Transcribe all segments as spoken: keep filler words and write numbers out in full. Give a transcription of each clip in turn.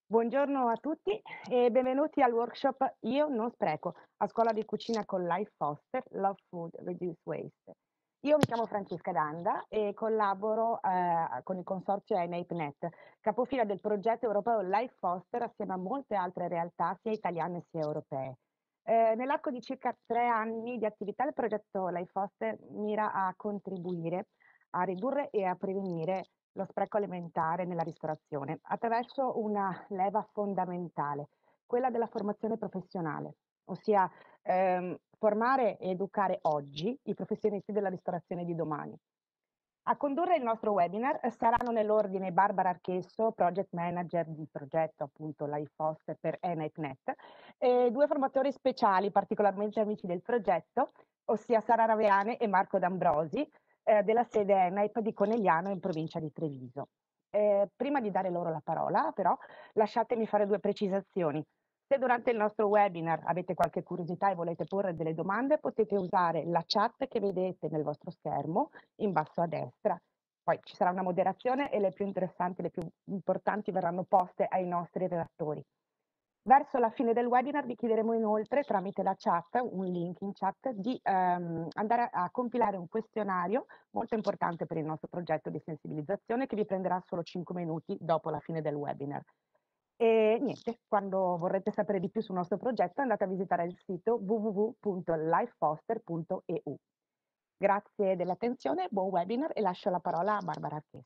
Buongiorno a tutti e benvenuti al workshop Io non spreco, a scuola di cucina con Life Foster, Love Food, Reduce Waste. Io mi chiamo Francesca D'Anda e collaboro eh, con il consorzio ENAPNet, capofila del progetto europeo Life Foster assieme a molte altre realtà sia italiane sia europee. Eh, nell'arco di circa tre anni di attività il progetto Life Foster mira a contribuire a ridurre e a prevenire lo spreco alimentare nella ristorazione attraverso una leva fondamentale, quella della formazione professionale, ossia ehm, formare e educare oggi i professionisti della ristorazione di domani. A condurre il nostro webinar saranno nell'ordine Barbara Archesso, Project Manager di progetto appunto Life Foster per ENAPNet, e due formatori speciali particolarmente amici del progetto, ossia Sara Raveane e Marco D'Ambrosi, eh, della sede ENAP di Conegliano in provincia di Treviso. Eh, prima di dare loro la parola, però, lasciatemi fare due precisazioni. Se durante il nostro webinar avete qualche curiosità e volete porre delle domande, potete usare la chat che vedete nel vostro schermo in basso a destra. Poi ci sarà una moderazione e le più interessanti, le più importanti verranno poste ai nostri redattori. Verso la fine del webinar vi chiederemo inoltre, tramite la chat, un link in chat, di ehm, andare a compilare un questionario molto importante per il nostro progetto di sensibilizzazione che vi prenderà solo cinque minuti dopo la fine del webinar. E niente, quando vorrete sapere di più sul nostro progetto andate a visitare il sito w w w punto lifefoster punto e u. Grazie dell'attenzione, buon webinar e lascio la parola a Barbara Archesso.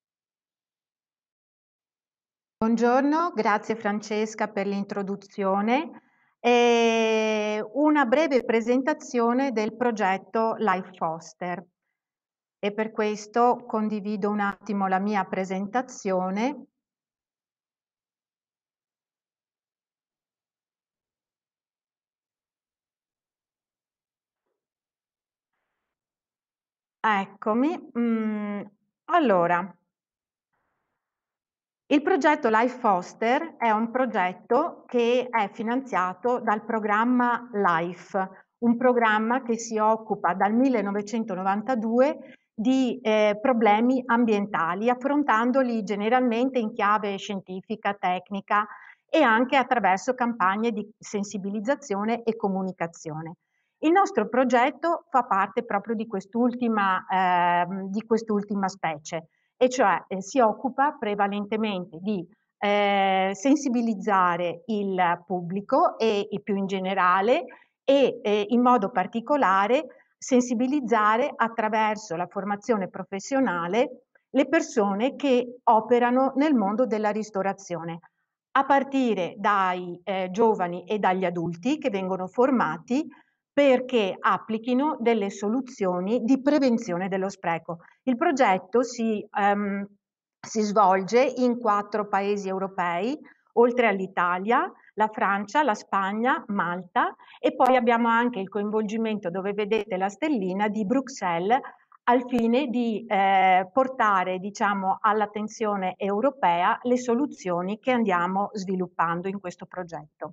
Buongiorno, grazie Francesca per l'introduzione e una breve presentazione del progetto Life Foster. E per questo condivido un attimo la mia presentazione. Eccomi. Mm, allora, il progetto Life Foster è un progetto che è finanziato dal programma LIFE, un programma che si occupa dal millenovecentonovantadue di eh, problemi ambientali, affrontandoli generalmente in chiave scientifica, tecnica e anche attraverso campagne di sensibilizzazione e comunicazione. Il nostro progetto fa parte proprio di quest'ultima, eh, di quest'ultima specie, e cioè eh, si occupa prevalentemente di eh, sensibilizzare il pubblico e, e più in generale e eh, in modo particolare sensibilizzare attraverso la formazione professionale le persone che operano nel mondo della ristorazione, a partire dai eh, giovani e dagli adulti che vengono formati perché applichino delle soluzioni di prevenzione dello spreco. Il progetto si, um, si svolge in quattro paesi europei, oltre all'Italia, la Francia, la Spagna, Malta, e poi abbiamo anche il coinvolgimento, dove vedete la stellina, di Bruxelles, al fine di eh, portare, diciamo, all'attenzione europea le soluzioni che andiamo sviluppando in questo progetto.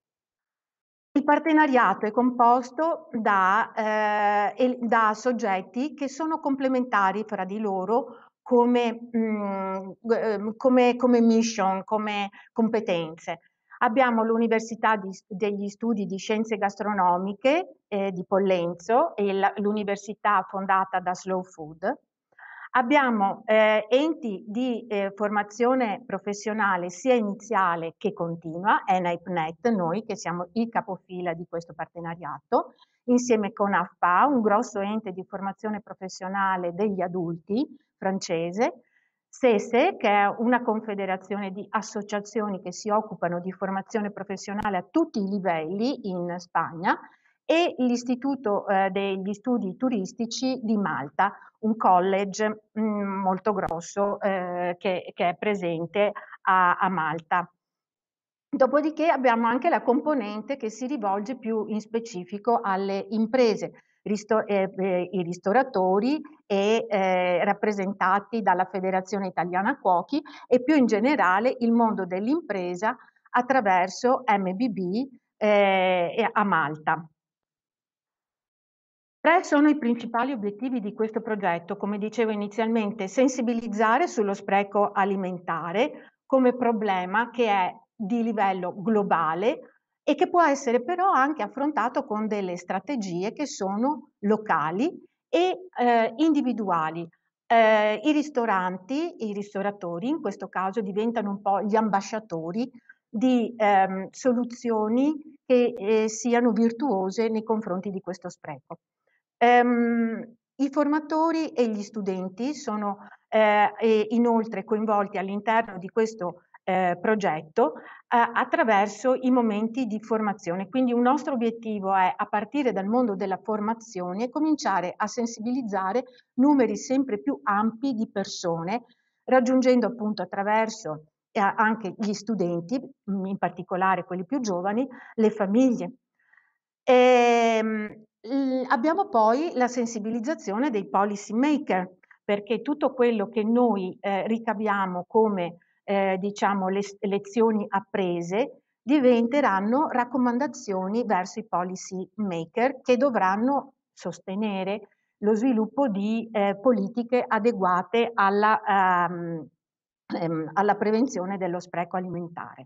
Il partenariato è composto da, eh, da soggetti che sono complementari fra di loro come, mh, come, come mission, come competenze. Abbiamo l'Università degli Studi di Scienze Gastronomiche eh, di Pollenzo e l'Università fondata da Slow Food. Abbiamo eh, enti di eh, formazione professionale sia iniziale che continua, ENAPNet, noi che siamo il capofila di questo partenariato, insieme con A F P A, un grosso ente di formazione professionale degli adulti francese, SESE, che è una confederazione di associazioni che si occupano di formazione professionale a tutti i livelli in Spagna, e l'Istituto eh, degli Studi Turistici di Malta, un college mh, molto grosso eh, che, che è presente a, a Malta. Dopodiché abbiamo anche la componente che si rivolge più in specifico alle imprese, risto eh, eh, i ristoratori e eh, rappresentati dalla Federazione Italiana Cuochi e più in generale il mondo dell'impresa attraverso M B B eh, a Malta. Tre sono i principali obiettivi di questo progetto, come dicevo inizialmente: sensibilizzare sullo spreco alimentare, come problema che è di livello globale e che può essere però anche affrontato con delle strategie che sono locali e eh, individuali. Eh, I ristoranti, i ristoratori in questo caso diventano un po' gli ambasciatori di ehm, soluzioni che eh, siano virtuose nei confronti di questo spreco. Ehm, I formatori e gli studenti sono eh, inoltre coinvolti all'interno di questo eh, progetto eh, attraverso i momenti di formazione. Quindi un nostro obiettivo è, a partire dal mondo della formazione, cominciare a sensibilizzare numeri sempre più ampi di persone, raggiungendo appunto attraverso eh, anche gli studenti, in particolare quelli più giovani, le famiglie. E, abbiamo poi la sensibilizzazione dei policy maker, perché tutto quello che noi eh, ricaviamo come eh, diciamo le lezioni apprese diventeranno raccomandazioni verso i policy maker che dovranno sostenere lo sviluppo di eh, politiche adeguate alla, um, ehm, alla prevenzione dello spreco alimentare.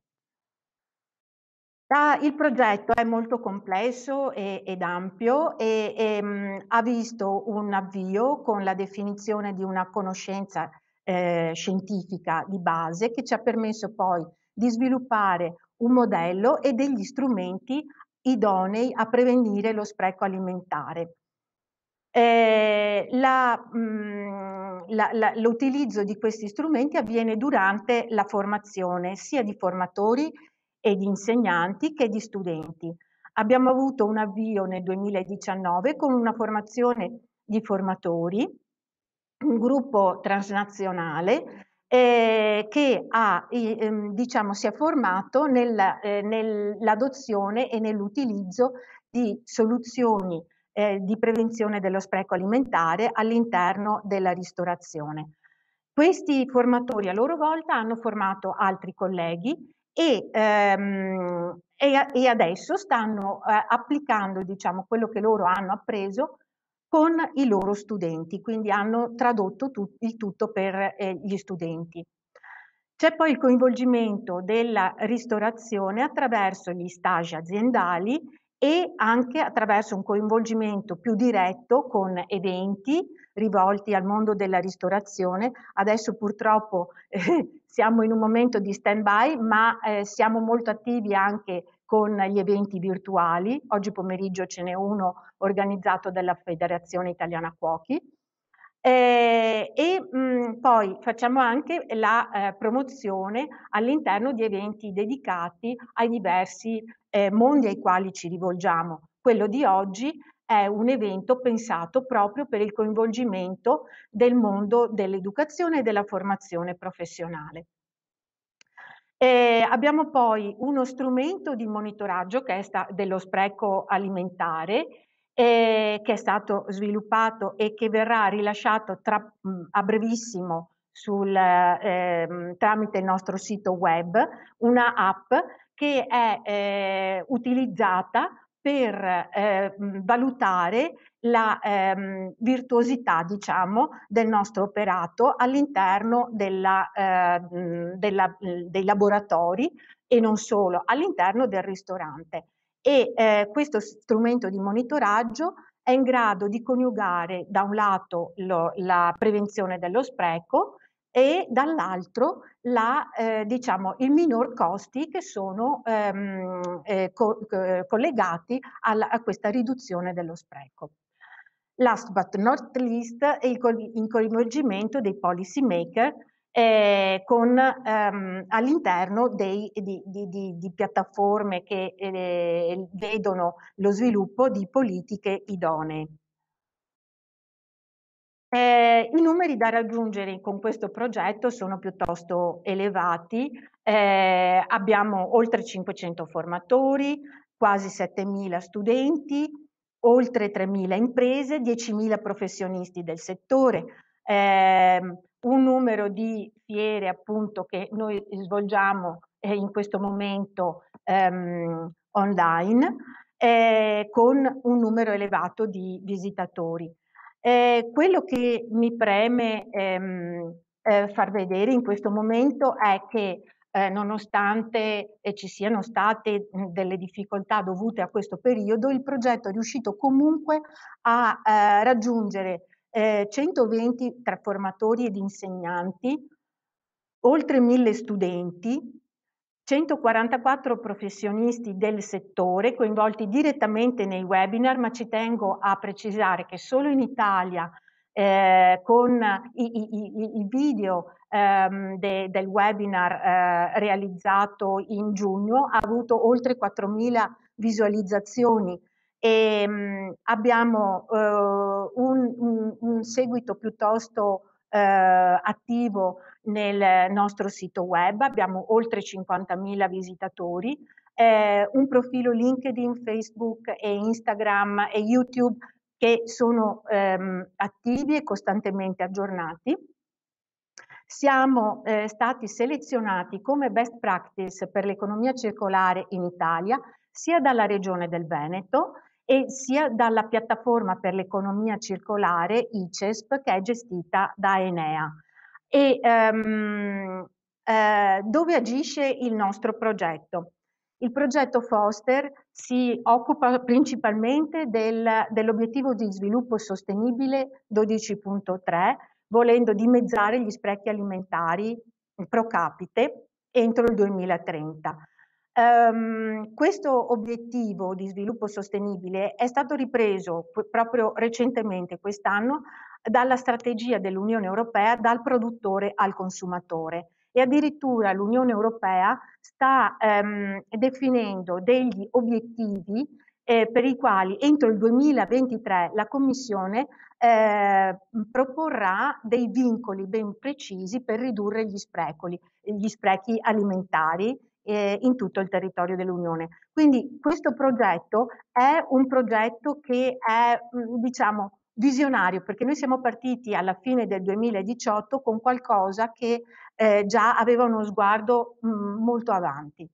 Ah, il progetto è molto complesso e, ed ampio e, e mh, ha visto un avvio con la definizione di una conoscenza eh, scientifica di base che ci ha permesso poi di sviluppare un modello e degli strumenti idonei a prevenire lo spreco alimentare. Eh, l'utilizzo di questi strumenti avviene durante la formazione sia di formatori e di insegnanti che di studenti. Abbiamo avuto un avvio nel duemiladiciannove con una formazione di formatori, un gruppo transnazionale eh, che ha, eh, diciamo, si è formato nel, eh, nell'adozione e nell'utilizzo di soluzioni eh, di prevenzione dello spreco alimentare all'interno della ristorazione. Questi formatori a loro volta hanno formato altri colleghi e, ehm, e, e adesso stanno eh, applicando, diciamo, quello che loro hanno appreso con i loro studenti, quindi hanno tradotto tut- il tutto per eh, gli studenti. C'è poi il coinvolgimento della ristorazione attraverso gli stage aziendali e anche attraverso un coinvolgimento più diretto con eventi rivolti al mondo della ristorazione. Adesso purtroppo eh, siamo in un momento di stand-by, ma eh, siamo molto attivi anche con gli eventi virtuali. Oggi pomeriggio ce n'è uno organizzato dalla Federazione Italiana Cuochi. Eh, e mh, poi facciamo anche la eh, promozione all'interno di eventi dedicati ai diversi eh, mondi ai quali ci rivolgiamo. Quello di oggi è un evento pensato proprio per il coinvolgimento del mondo dell'educazione e della formazione professionale. Eh, abbiamo poi uno strumento di monitoraggio che è sta- dello spreco alimentare eh, che è stato sviluppato e che verrà rilasciato tra, mh, a brevissimo sul, eh, tramite il nostro sito web, una app che è eh, utilizzata per eh, valutare la ehm, virtuosità, diciamo, del nostro operato all'interno della, eh, della, dei laboratori e non solo, all'interno del ristorante. E eh, questo strumento di monitoraggio è in grado di coniugare da un lato lo, la prevenzione dello spreco e dall'altro la, eh, diciamo, il minor costi che sono ehm, eh, co collegati alla, a questa riduzione dello spreco. Last but not least è il coinvolgimento dei policy maker eh, con ehm, all'interno di, di, di, di piattaforme che eh, vedono lo sviluppo di politiche idonee. Eh, I numeri da raggiungere con questo progetto sono piuttosto elevati, eh, abbiamo oltre cinquecento formatori, quasi settemila studenti, oltre tremila imprese, diecimila professionisti del settore, eh, un numero di fiere appunto che noi svolgiamo eh, in questo momento ehm, online, eh, con un numero elevato di visitatori. Eh, quello che mi preme ehm, eh, far vedere in questo momento è che eh, nonostante eh, ci siano state mh, delle difficoltà dovute a questo periodo, il progetto è riuscito comunque a eh, raggiungere eh, centoventi tra formatori ed insegnanti, oltre mille studenti, centoquarantaquattro professionisti del settore coinvolti direttamente nei webinar, ma ci tengo a precisare che solo in Italia eh, con i, i, i, i video ehm, de, del webinar eh, realizzato in giugno ha avuto oltre quattromila visualizzazioni e mh, abbiamo eh, un, un, un seguito piuttosto eh, attivo nel nostro sito web, abbiamo oltre cinquantamila visitatori, eh, un profilo LinkedIn, Facebook e Instagram e YouTube che sono ehm, attivi e costantemente aggiornati. Siamo eh, stati selezionati come best practice per l'economia circolare in Italia sia dalla Regione del Veneto e sia dalla piattaforma per l'economia circolare I C E S P che è gestita da Enea. E ehm, eh, dove agisce il nostro progetto? Il progetto Foster si occupa principalmente del, dell'obiettivo di sviluppo sostenibile dodici punto tre, volendo dimezzare gli sprechi alimentari pro capite entro il duemilatrenta. Um, questo obiettivo di sviluppo sostenibile è stato ripreso proprio recentemente quest'anno dalla strategia dell'Unione Europea dal produttore al consumatore e addirittura l'Unione Europea sta um, definendo degli obiettivi eh, per i quali entro il duemilaventitré la Commissione eh, proporrà dei vincoli ben precisi per ridurre gli sprechi, gli sprechi alimentari eh, in tutto il territorio dell'Unione. Quindi questo progetto è un progetto che è, diciamo, visionario, perché noi siamo partiti alla fine del duemiladiciotto con qualcosa che eh, già aveva uno sguardo mh, molto avanti.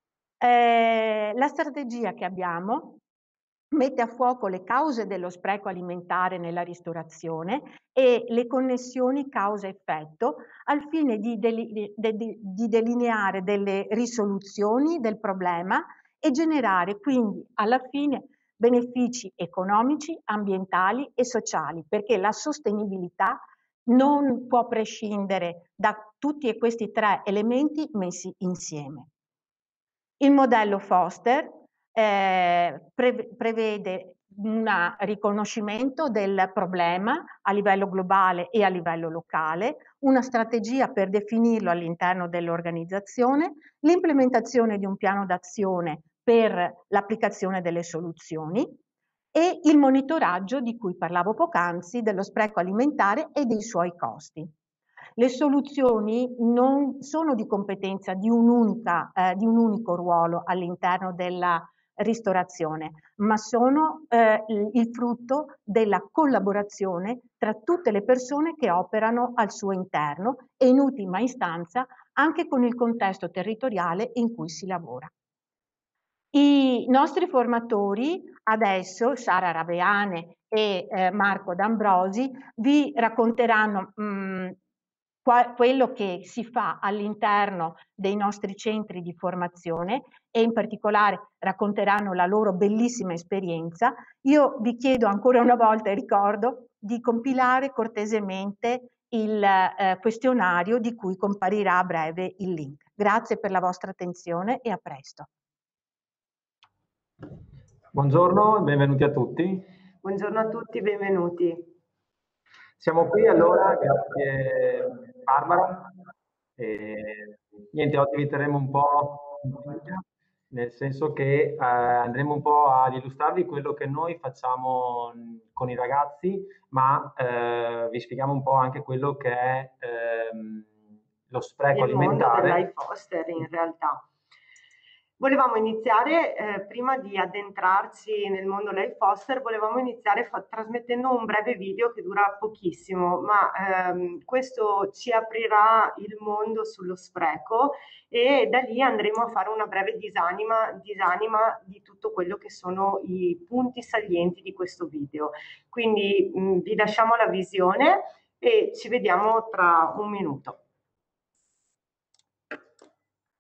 Eh, la strategia che abbiamo mette a fuoco le cause dello spreco alimentare nella ristorazione e le connessioni causa-effetto al fine di, deli de di delineare delle risoluzioni del problema e generare quindi alla fine benefici economici, ambientali e sociali, perché la sostenibilità non può prescindere da tutti questi tre elementi messi insieme. Il modello Foster eh, pre prevede un riconoscimento del problema a livello globale e a livello locale, una strategia per definirlo all'interno dell'organizzazione, l'implementazione di un piano d'azione per l'applicazione delle soluzioni e il monitoraggio di cui parlavo poc'anzi dello spreco alimentare e dei suoi costi. Le soluzioni non sono di competenza di un, unica, eh, di un unico ruolo all'interno della ristorazione, ma sono eh, il frutto della collaborazione tra tutte le persone che operano al suo interno e in ultima istanza anche con il contesto territoriale in cui si lavora. I nostri formatori adesso, Sara Raveane e eh, Marco D'Ambrosi, vi racconteranno mh, quello che si fa all'interno dei nostri centri di formazione e in particolare racconteranno la loro bellissima esperienza. Io vi chiedo ancora una volta e ricordo di compilare cortesemente il eh, questionario di cui comparirà a breve il link. Grazie per la vostra attenzione e a presto. Buongiorno e benvenuti a tutti. Buongiorno a tutti, benvenuti. Siamo qui allora, grazie Barbara. E, niente, oggi vi terremo un po' in compagnia, nel senso che eh, andremo un po' ad illustrarvi quello che noi facciamo con i ragazzi, ma eh, vi spieghiamo un po' anche quello che è ehm, lo spreco il alimentare. Il mondo dell'I Foster in realtà. Volevamo iniziare, eh, prima di addentrarci nel mondo Life Foster, volevamo iniziare trasmettendo un breve video che dura pochissimo, ma ehm, questo ci aprirà il mondo sullo spreco e da lì andremo a fare una breve disanima, disanima di tutto quello che sono i punti salienti di questo video. Quindi mh, vi lasciamo la visione e ci vediamo tra un minuto.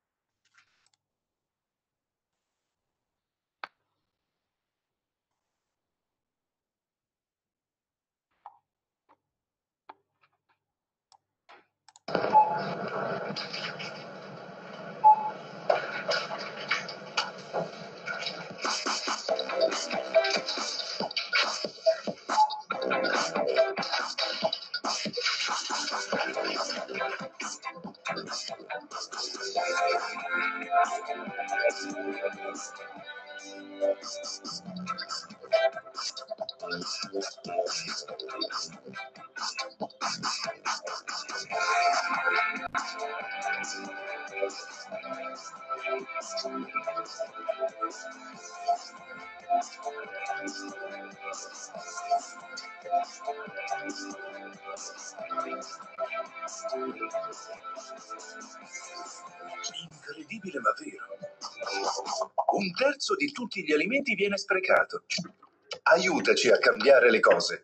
Incredibile ma vero. Un terzo di tutti gli alimenti viene sprecato. Aiutaci a cambiare le cose.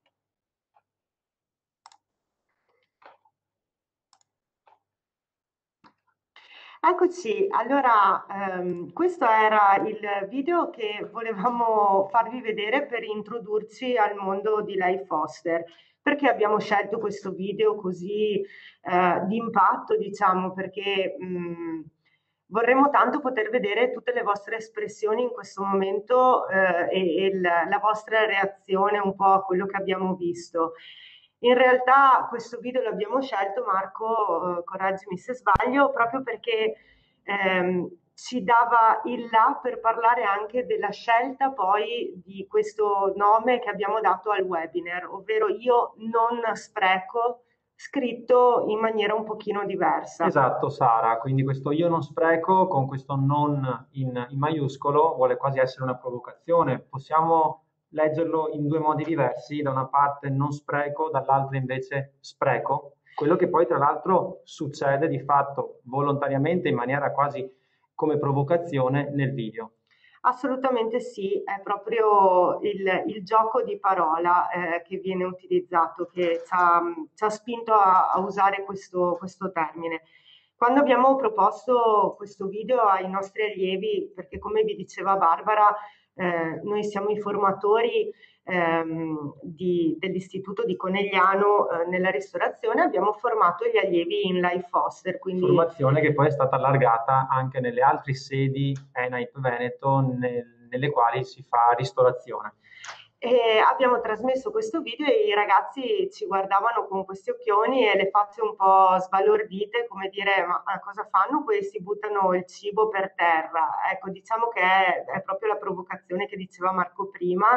Eccoci, allora ehm, questo era il video che volevamo farvi vedere per introdurci al mondo di Life Foster. Perché abbiamo scelto questo video così eh, di impatto, diciamo, perché mh, vorremmo tanto poter vedere tutte le vostre espressioni in questo momento eh, e, e la, la vostra reazione un po' a quello che abbiamo visto. In realtà questo video l'abbiamo scelto, Marco, eh, correggimi se sbaglio, proprio perché ehm, ci dava il là per parlare anche della scelta poi di questo nome che abbiamo dato al webinar, ovvero Io non spreco, scritto in maniera un pochino diversa. Esatto, Sara, quindi questo io non spreco con questo non in, in maiuscolo vuole quasi essere una provocazione. Possiamo leggerlo in due modi diversi, da una parte non spreco, dall'altra invece spreco, quello che poi tra l'altro succede di fatto volontariamente in maniera quasi come provocazione nel video. Assolutamente sì, è proprio il, il gioco di parola eh, che viene utilizzato, che ci ha, ci ha spinto a, a usare questo, questo termine. Quando abbiamo proposto questo video ai nostri allievi, perché come vi diceva Barbara, eh, noi siamo i formatori ehm, di, dell'Istituto di Conegliano eh, nella ristorazione, abbiamo formato gli allievi in Life Foster. Quindi... Formazione che poi è stata allargata anche nelle altre sedi ENAIP Veneto nel, nelle quali si fa ristorazione. E abbiamo trasmesso questo video e i ragazzi ci guardavano con questi occhioni e le facce un po' sbalordite, come dire, ma cosa fanno questi? Buttano il cibo per terra. Ecco, diciamo che è, è proprio la provocazione che diceva Marco prima,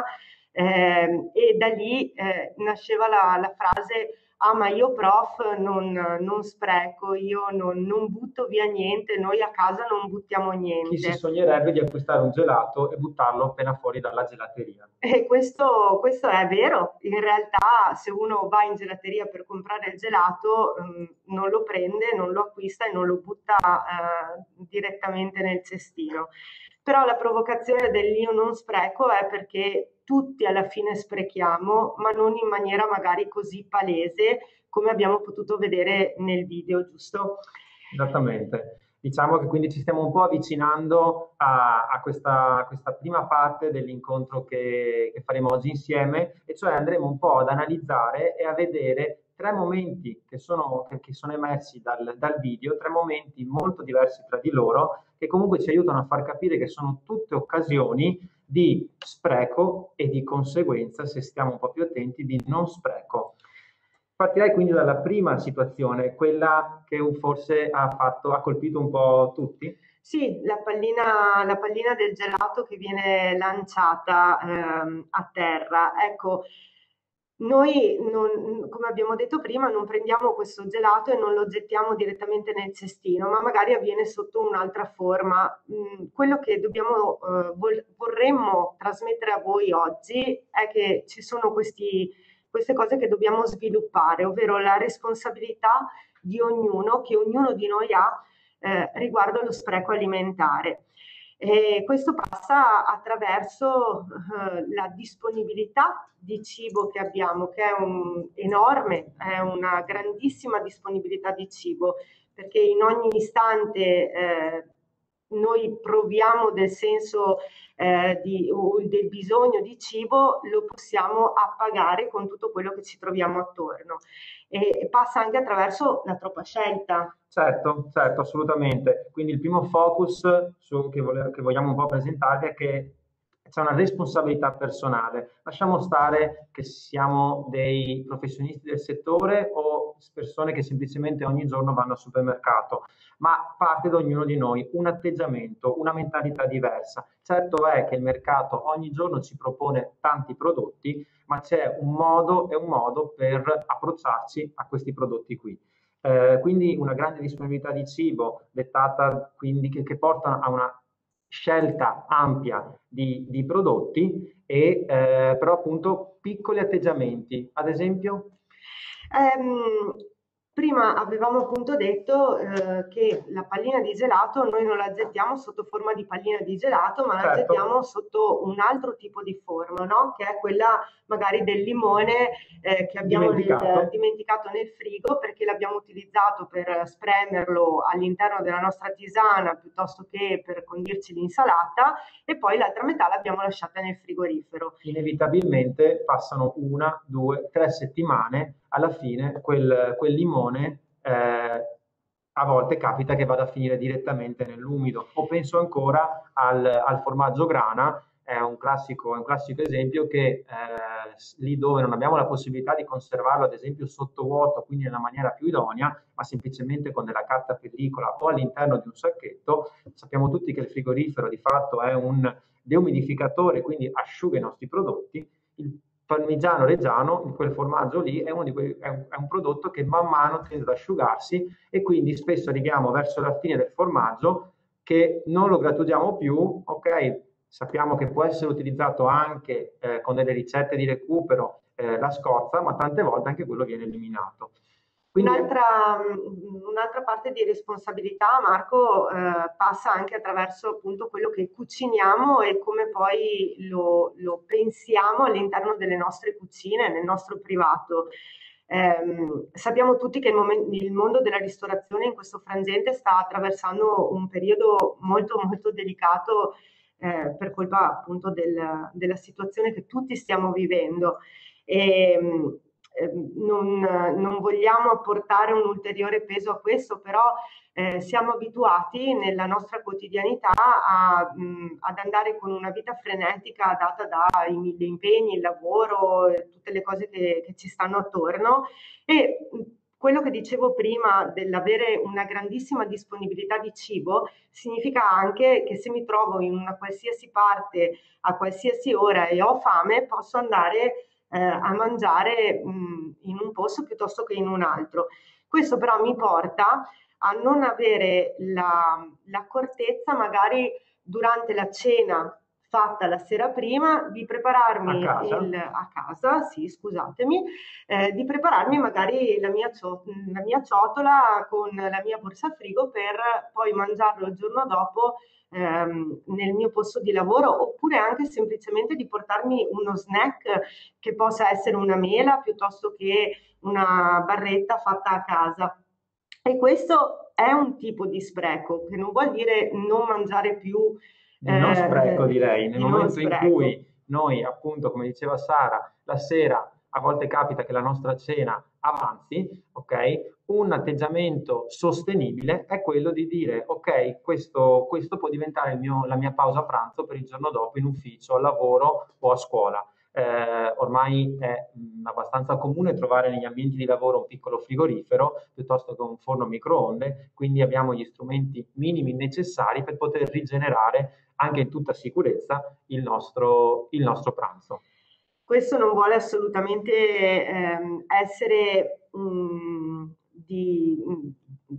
eh, e da lì eh, nasceva la, la frase ah ma io prof non, non spreco, io non, non butto via niente, noi a casa non buttiamo niente. Chi si sognerebbe di acquistare un gelato e buttarlo appena fuori dalla gelateria? E questo, questo è vero, in realtà se uno va in gelateria per comprare il gelato mh, non lo prende, non lo acquista e non lo butta eh, direttamente nel cestino. Però la provocazione dell'io non spreco è perché tutti alla fine sprechiamo, ma non in maniera magari così palese come abbiamo potuto vedere nel video, giusto? Esattamente. Diciamo che quindi ci stiamo un po' avvicinando a, a, questa, a questa prima parte dell'incontro che, che faremo oggi insieme, e cioè andremo un po' ad analizzare e a vedere tre momenti che sono, che sono emersi dal, dal video, tre momenti molto diversi tra di loro, che comunque ci aiutano a far capire che sono tutte occasioni di spreco e di conseguenza, se stiamo un po' più attenti, di non spreco. Partirei quindi dalla prima situazione, quella che forse ha, fatto, ha colpito un po' tutti. Sì, la pallina, la pallina del gelato che viene lanciata ehm, a terra. Ecco, noi, non, come abbiamo detto prima, non prendiamo questo gelato e non lo gettiamo direttamente nel cestino, ma magari avviene sotto un'altra forma. Mm, quello che dobbiamo, eh, vol- vorremmo trasmettere a voi oggi è che ci sono questi, queste cose che dobbiamo sviluppare, ovvero la responsabilità di ognuno, che ognuno di noi ha eh, riguardo allo spreco alimentare. E questo passa attraverso eh, la disponibilità di cibo che abbiamo, che è un, enorme, è una grandissima disponibilità di cibo, perché in ogni istante eh, noi proviamo del senso eh, di, o del bisogno di cibo, lo possiamo appagare con tutto quello che ci troviamo attorno. E passa anche attraverso la troppa scelta. Certo, certo, assolutamente. Quindi il primo focus su, che, vole, che vogliamo un po' presentarvi è che c'è una responsabilità personale. Lasciamo stare che siamo dei professionisti del settore o persone che semplicemente ogni giorno vanno al supermercato, ma parte da ognuno di noi un atteggiamento, una mentalità diversa. Certo è che il mercato ogni giorno ci propone tanti prodotti, ma c'è un modo e un modo per approcciarci a questi prodotti qui. Eh, quindi una grande disponibilità di cibo dettata quindi che, che porta a una scelta ampia di, di prodotti e eh, però appunto piccoli atteggiamenti, ad esempio? Um, prima avevamo appunto detto eh, che la pallina di gelato noi non la gettiamo sotto forma di pallina di gelato, ma certo. la gettiamo sotto un altro tipo di forma, no? Che è quella magari del limone eh, che abbiamo dimenticato. Nel, dimenticato nel frigo perché l'abbiamo utilizzato per spremerlo all'interno della nostra tisana piuttosto che per condirci l'insalata, e poi l'altra metà l'abbiamo lasciata nel frigorifero. Inevitabilmente passano una, due, tre settimane, alla fine quel, quel limone eh, a volte capita che vada a finire direttamente nell'umido. O penso ancora al, al formaggio grana, è un classico, è un classico esempio che eh, lì dove non abbiamo la possibilità di conservarlo ad esempio sotto vuoto, quindi nella maniera più idonea, ma semplicemente con della carta pellicola o all'interno di un sacchetto, sappiamo tutti che il frigorifero di fatto è un deumidificatore, quindi asciuga i nostri prodotti. Il parmigiano reggiano, in quel formaggio lì, è, uno di quei, è, un, è un prodotto che man mano tende ad asciugarsi e quindi spesso arriviamo verso la fine del formaggio che non lo grattugiamo più, ok? Sappiamo che può essere utilizzato anche eh, con delle ricette di recupero eh, la scorza, ma tante volte anche quello viene eliminato. Un'altra, un'altra parte di responsabilità, Marco, eh, passa anche attraverso appunto quello che cuciniamo e come poi lo, lo pensiamo all'interno delle nostre cucine, nel nostro privato. Eh, sappiamo tutti che il, momento, il mondo della ristorazione in questo frangente sta attraversando un periodo molto molto delicato eh, per colpa appunto del, della situazione che tutti stiamo vivendo. E, Non, non vogliamo apportare un ulteriore peso a questo, però eh, siamo abituati nella nostra quotidianità a, mh, ad andare con una vita frenetica data dai mille impegni, il lavoro, tutte le cose che, che ci stanno attorno, e quello che dicevo prima dell'avere una grandissima disponibilità di cibo significa anche che se mi trovo in una qualsiasi parte a qualsiasi ora e ho fame, posso andare Eh, a mangiare mh, in un posto piuttosto che in un altro. Questo però mi porta a non avere la, l'accortezza magari durante la cena fatta la sera prima di prepararmi a casa, il, a casa sì, scusatemi, eh, di prepararmi magari la mia, la mia ciotola con la mia borsa frigo per poi mangiarlo il giorno dopo ehm, nel mio posto di lavoro, oppure anche semplicemente di portarmi uno snack che possa essere una mela piuttosto che una barretta fatta a casa. E questo è un tipo di spreco, che non vuol dire non mangiare più. Di non spreco eh, direi, nel di momento in spreco. cui noi appunto, come diceva Sara, la sera a volte capita che la nostra cena avanzi, ok? Un atteggiamento sostenibile è quello di dire ok, questo, questo può diventare il mio, la mia pausa pranzo per il giorno dopo in ufficio, al lavoro o a scuola. Eh, ormai è mh, abbastanza comune trovare negli ambienti di lavoro un piccolo frigorifero piuttosto che un forno microonde, quindi abbiamo gli strumenti minimi necessari per poter rigenerare anche in tutta sicurezza il nostro, il nostro pranzo. Questo non vuole assolutamente ehm, essere um, di, um,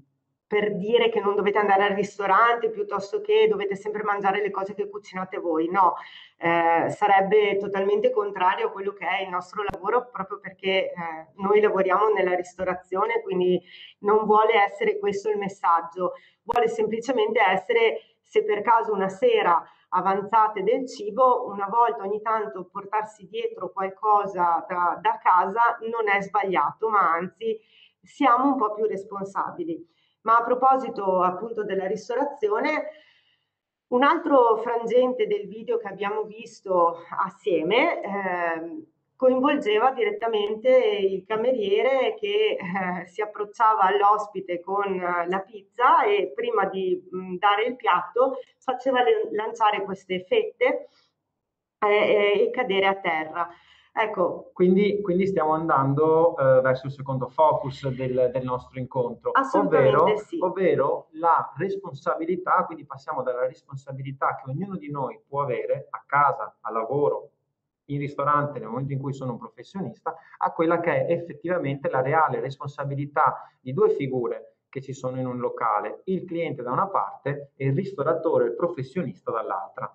per dire che non dovete andare al ristorante piuttosto che dovete sempre mangiare le cose che cucinate voi, no, eh, sarebbe totalmente contrario a quello che è il nostro lavoro, proprio perché eh, noi lavoriamo nella ristorazione, quindi non vuole essere questo il messaggio, vuole semplicemente essere, se per caso una sera avanzate del cibo, una volta ogni tanto portarsi dietro qualcosa da, da casa non è sbagliato, ma anzi siamo un po' più responsabili. Ma a proposito appunto della ristorazione, un altro frangente del video che abbiamo visto assieme eh, coinvolgeva direttamente il cameriere che eh, si approcciava all'ospite con eh, la pizza e prima di mh, dare il piatto faceva le, lanciare queste fette eh, e cadere a terra. Ecco, quindi, quindi stiamo andando eh, verso il secondo focus del, del nostro incontro, assolutamente ovvero, sì. ovvero la responsabilità, quindi passiamo dalla responsabilità che ognuno di noi può avere a casa, a lavoro, in ristorante nel momento in cui sono un professionista, a quella che è effettivamente la reale responsabilità di due figure che ci sono in un locale, il cliente da una parte e il ristoratore, il professionista dall'altra.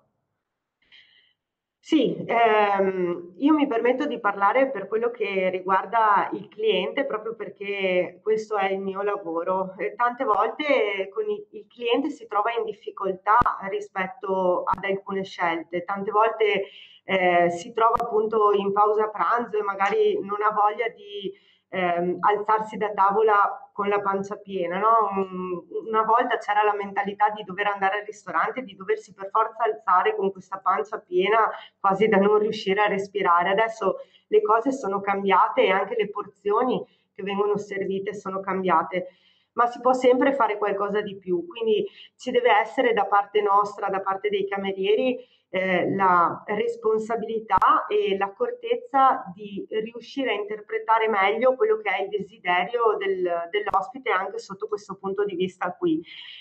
Sì, ehm, io mi permetto di parlare per quello che riguarda il cliente, proprio perché questo è il mio lavoro. E tante volte con i- il cliente si trova in difficoltà rispetto ad alcune scelte, tante volte eh, si trova appunto in pausa pranzo e magari non ha voglia di ehm, alzarsi da tavola con la pancia piena, no? Un- Una volta c'era la mentalità di dover andare al ristorante, di doversi per forza alzare con questa pancia piena quasi da non riuscire a respirare. Adesso le cose sono cambiate e anche le porzioni che vengono servite sono cambiate, ma si può sempre fare qualcosa di più, quindi ci deve essere da parte nostra, da parte dei camerieri, eh, la responsabilità e l'accortezza di riuscire a interpretare meglio quello che è il desiderio del, dell'ospite anche sotto questo punto di vista qui.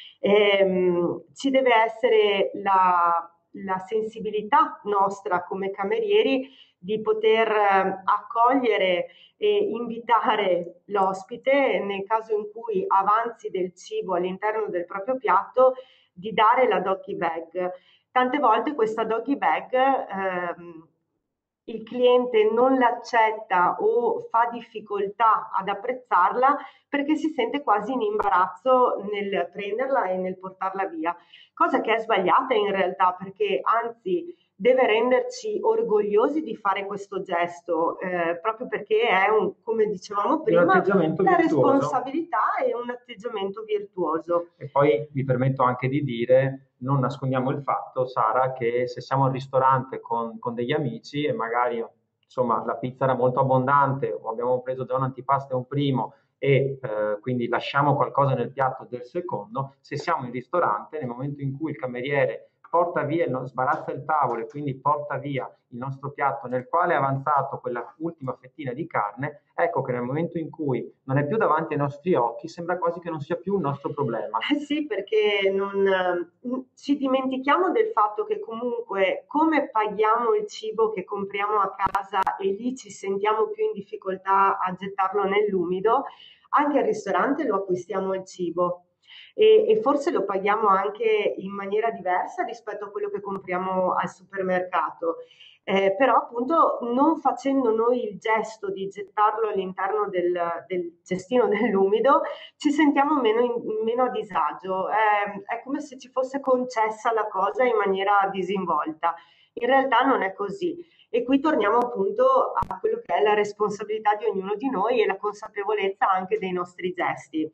Ehm, ci deve essere la, la sensibilità nostra come camerieri di poter eh, accogliere e invitare l'ospite nel caso in cui avanzi del cibo all'interno del proprio piatto, di dare la doggy bag. Tante volte questa doggy bag ehm, il cliente non l'accetta o fa difficoltà ad apprezzarla perché si sente quasi in imbarazzo nel prenderla e nel portarla via, cosa che è sbagliata in realtà, perché anzi deve renderci orgogliosi di fare questo gesto, eh, proprio perché è un, come dicevamo Di un prima, atteggiamento una virtuoso. responsabilità e un atteggiamento virtuoso. E poi mi permetto anche di dire, non nascondiamo il fatto, Sara, che se siamo al ristorante con, con degli amici e magari insomma, la pizza era molto abbondante o abbiamo preso già un antipasto e un primo e eh, quindi lasciamo qualcosa nel piatto del secondo, se siamo in ristorante, nel momento in cui il cameriere porta via, il, sbarazza il tavolo e quindi porta via il nostro piatto nel quale è avanzato quella ultima fettina di carne, ecco che nel momento in cui non è più davanti ai nostri occhi, sembra quasi che non sia più un nostro problema. Eh sì, perché non, eh, ci dimentichiamo del fatto che comunque come paghiamo il cibo che compriamo a casa e lì ci sentiamo più in difficoltà a gettarlo nell'umido, anche al ristorante lo acquistiamo il cibo. E, e forse lo paghiamo anche in maniera diversa rispetto a quello che compriamo al supermercato. Eh, però appunto non facendo noi il gesto di gettarlo all'interno del, del cestino dell'umido ci sentiamo meno, in, meno a disagio, è, è come se ci fosse concessa la cosa in maniera disinvolta. In realtà non è così. E qui torniamo appunto a quello che è la responsabilità di ognuno di noi e la consapevolezza anche dei nostri gesti.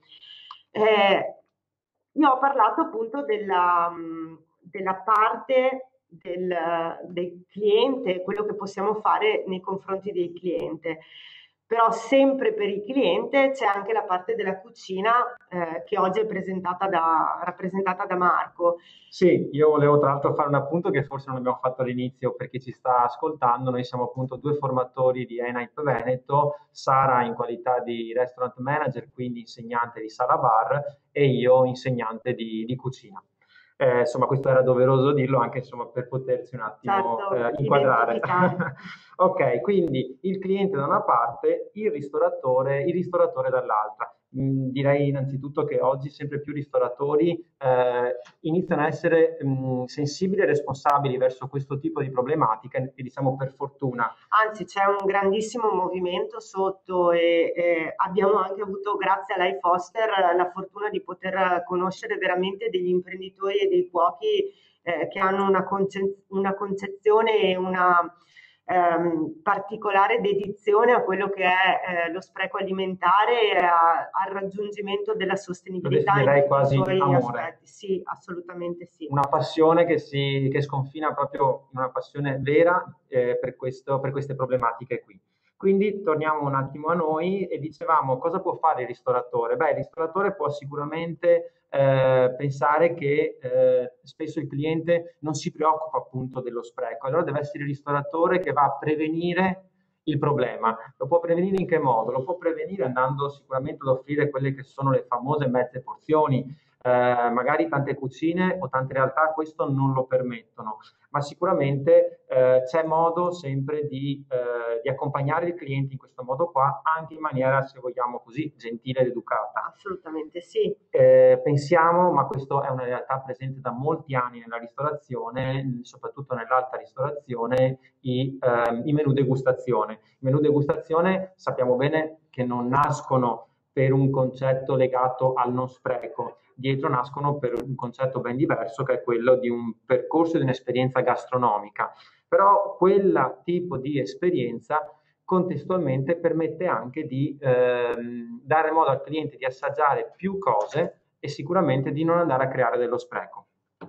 Eh, io ho parlato appunto della, della parte del, del cliente, quello che possiamo fare nei confronti del cliente. Però sempre per il cliente c'è anche la parte della cucina eh, che oggi è presentata da, rappresentata da Marco. Sì, io volevo tra l'altro fare un appunto che forse non abbiamo fatto all'inizio per chi ci sta ascoltando. Noi siamo appunto due formatori di ENAIP Veneto, Sara in qualità di restaurant manager, quindi insegnante di sala bar, e io insegnante di, di cucina. Eh, insomma, questo era doveroso dirlo anche insomma, per potersi un attimo Certo, eh, inquadrare. identificare. Ok, quindi il cliente da una parte, il ristoratore, il ristoratore dall'altra. Mm, direi innanzitutto che oggi sempre più ristoratori eh, iniziano a essere mh, sensibili e responsabili verso questo tipo di problematica e diciamo per fortuna. Anzi, c'è un grandissimo movimento sotto e eh, abbiamo anche avuto, grazie a Life Foster, la fortuna di poter conoscere veramente degli imprenditori e dei cuochi eh, che hanno una, conce- una concezione e una ehm, particolare dedizione a quello che è eh, lo spreco alimentare e a- al raggiungimento della Lo sostenibilità in definirei tutti i quasi suoi amore. aspetti. Sì, assolutamente sì. Una passione che, si, che sconfina proprio in una passione vera eh, per, questo, per queste problematiche qui. Quindi torniamo un attimo a noi e dicevamo cosa può fare il ristoratore? Beh, il ristoratore può sicuramente eh, pensare che eh, spesso il cliente non si preoccupa appunto dello spreco, allora deve essere il ristoratore che va a prevenire il problema. Lo può prevenire in che modo? Lo può prevenire andando sicuramente ad offrire quelle che sono le famose mezze porzioni. Eh, magari tante cucine o tante realtà questo non lo permettono, ma sicuramente eh, c'è modo sempre di, eh, di accompagnare il cliente in questo modo qua, anche in maniera, se vogliamo così, gentile ed educata. Assolutamente sì. Eh, pensiamo, ma questo è una realtà presente da molti anni nella ristorazione, soprattutto nell'alta ristorazione, i, eh, i menù degustazione. I menù degustazione sappiamo bene che non nascono per un concetto legato al non spreco, dietro nascono per un concetto ben diverso, che è quello di un percorso di un'esperienza gastronomica. Però quel tipo di esperienza contestualmente permette anche di ehm, dare modo al cliente di assaggiare più cose e sicuramente di non andare a creare dello spreco.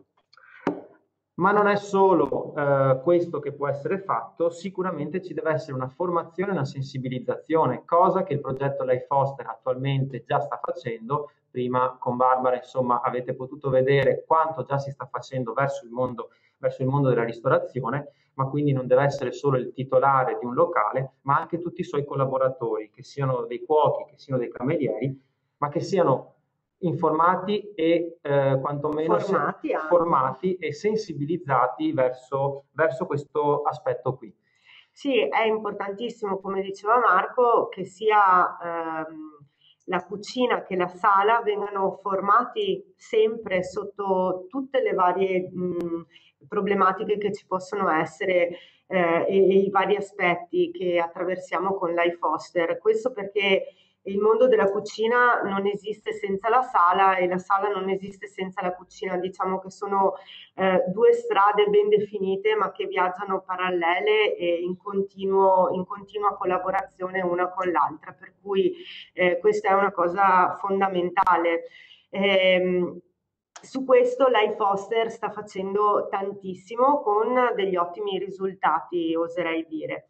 Ma non è solo eh, questo che può essere fatto, sicuramente ci deve essere una formazione e una sensibilizzazione, cosa che il progetto Life Foster attualmente già sta facendo. Prima con Barbara, insomma, avete potuto vedere quanto già si sta facendo verso il mondo, verso il mondo della ristorazione, ma quindi non deve essere solo il titolare di un locale, ma anche tutti i suoi collaboratori, che siano dei cuochi, che siano dei camerieri, ma che siano informati e eh, quantomeno formati, se, formati e sensibilizzati verso, verso questo aspetto qui. Sì, è importantissimo, come diceva Marco, che sia ehm, la cucina che la sala vengano formati sempre sotto tutte le varie mh, problematiche che ci possono essere eh, e, e i vari aspetti che attraversiamo con Life Foster. Questo perché il mondo della cucina non esiste senza la sala e la sala non esiste senza la cucina. Diciamo che sono eh, due strade ben definite ma che viaggiano parallele e in, continuo, in continua collaborazione una con l'altra, per cui eh, questa è una cosa fondamentale. Ehm, su questo Life Foster sta facendo tantissimo con degli ottimi risultati, oserei dire.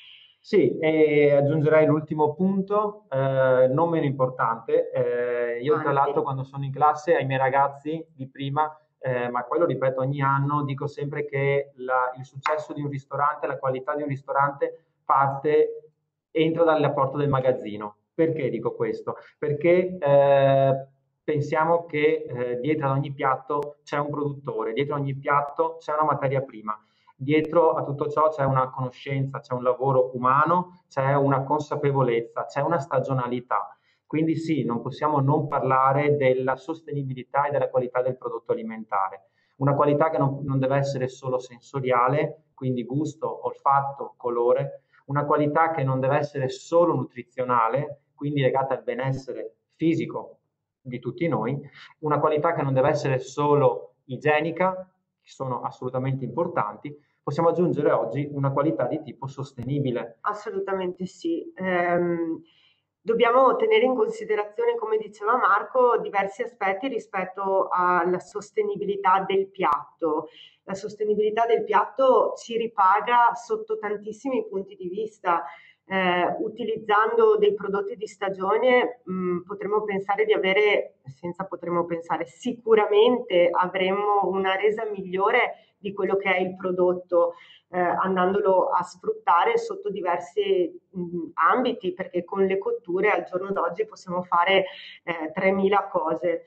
Sì, e aggiungerei l'ultimo punto, eh, non meno importante. Eh, io tra l'altro quando sono in classe ai miei ragazzi di prima, eh, ma poi lo ripeto ogni anno, dico sempre che la, il successo di un ristorante, la qualità di un ristorante parte, entra dall'apporto del magazzino. Perché dico questo? Perché eh, pensiamo che eh, dietro ad ogni piatto c'è un produttore, dietro ad ogni piatto c'è una materia prima. Dietro a tutto ciò c'è una conoscenza, c'è un lavoro umano, c'è una consapevolezza, c'è una stagionalità. Quindi sì, non possiamo non parlare della sostenibilità e della qualità del prodotto alimentare. Una qualità che non, non deve essere solo sensoriale, quindi gusto, olfatto, colore. Una qualità che non deve essere solo nutrizionale, quindi legata al benessere fisico di tutti noi. Una qualità che non deve essere solo igienica, che sono assolutamente importanti. Possiamo aggiungere oggi una qualità di tipo sostenibile. Assolutamente sì. Ehm, dobbiamo tenere in considerazione, come diceva Marco, diversi aspetti rispetto alla sostenibilità del piatto. La sostenibilità del piatto ci ripaga sotto tantissimi punti di vista. Eh, utilizzando dei prodotti di stagione mh, potremmo pensare di avere, senza potremmo pensare, sicuramente avremmo una resa migliore di quello che è il prodotto, eh, andandolo a sfruttare sotto diversi mh, ambiti, perché con le cotture al giorno d'oggi possiamo fare eh, tremila cose.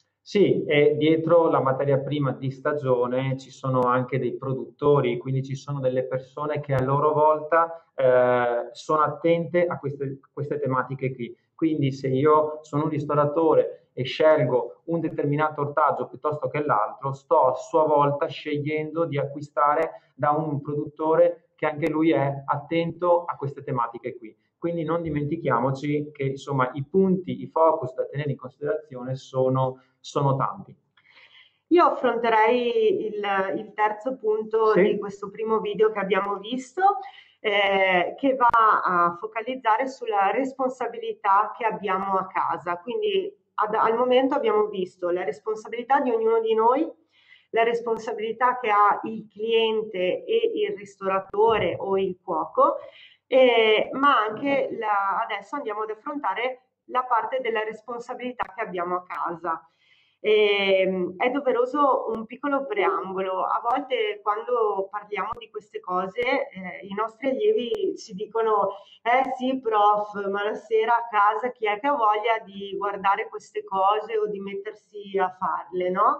Sì, e dietro la materia prima di stagione ci sono anche dei produttori, quindi ci sono delle persone che a loro volta eh, sono attente a queste, queste tematiche qui. Quindi se io sono un ristoratore e scelgo un determinato ortaggio piuttosto che l'altro, sto a sua volta scegliendo di acquistare da un produttore che anche lui è attento a queste tematiche qui. Quindi non dimentichiamoci che insomma i punti, i focus da tenere in considerazione sono, sono tanti. Io affronterei il, il terzo punto sì. di questo primo video che abbiamo visto, eh, che va a focalizzare sulla responsabilità che abbiamo a casa. Quindi ad, al momento abbiamo visto la responsabilità di ognuno di noi, la responsabilità che ha il cliente e il ristoratore o il cuoco, eh, ma anche la, adesso andiamo ad affrontare la parte della responsabilità che abbiamo a casa. E, è doveroso un piccolo preambolo. A volte quando parliamo di queste cose, eh, i nostri allievi ci dicono: eh sì, prof, ma la sera a casa chi è che ha voglia di guardare queste cose o di mettersi a farle, no?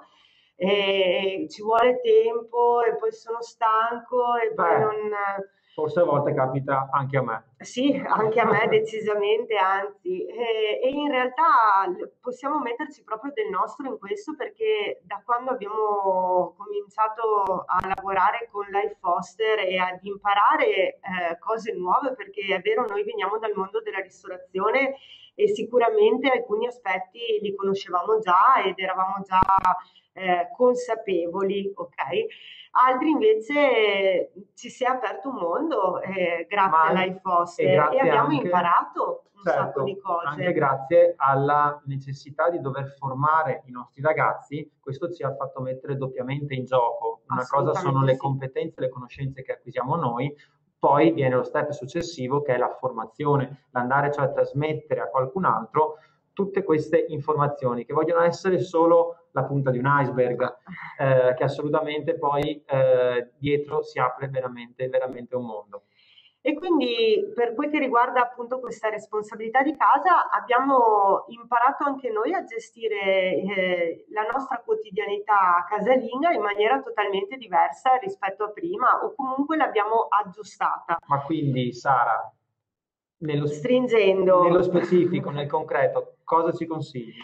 E ci vuole tempo e poi sono stanco e poi Beh, non... forse a volte capita anche a me. Sì, anche a me decisamente, anzi, e, e in realtà possiamo metterci proprio del nostro in questo, perché da quando abbiamo cominciato a lavorare con Life Foster e ad imparare eh, cose nuove, perché è vero, noi veniamo dal mondo della ristorazione e sicuramente alcuni aspetti li conoscevamo già ed eravamo già eh, consapevoli, ok? Altri invece ci si è aperto un mondo eh, grazie Ma- a Life e Foster e, grazie abbiamo anche- imparato un Certo, sacco di cose. anche grazie alla necessità di dover formare i nostri ragazzi, questo ci ha fatto mettere doppiamente in gioco. Una cosa sono le Assolutamente sì. competenze, le conoscenze che acquisiamo noi, poi viene lo step successivo che è la formazione, l'andare cioè a trasmettere a qualcun altro tutte queste informazioni che vogliono essere solo la punta di un iceberg, eh, che assolutamente poi eh, dietro si apre veramente, veramente un mondo. E quindi per quel che riguarda appunto questa responsabilità di casa, abbiamo imparato anche noi a gestire eh, la nostra quotidianità casalinga in maniera totalmente diversa rispetto a prima, o comunque l'abbiamo aggiustata. Ma quindi, Sara, nello, Stringendo. nello specifico, nel concreto, cosa ci consigli?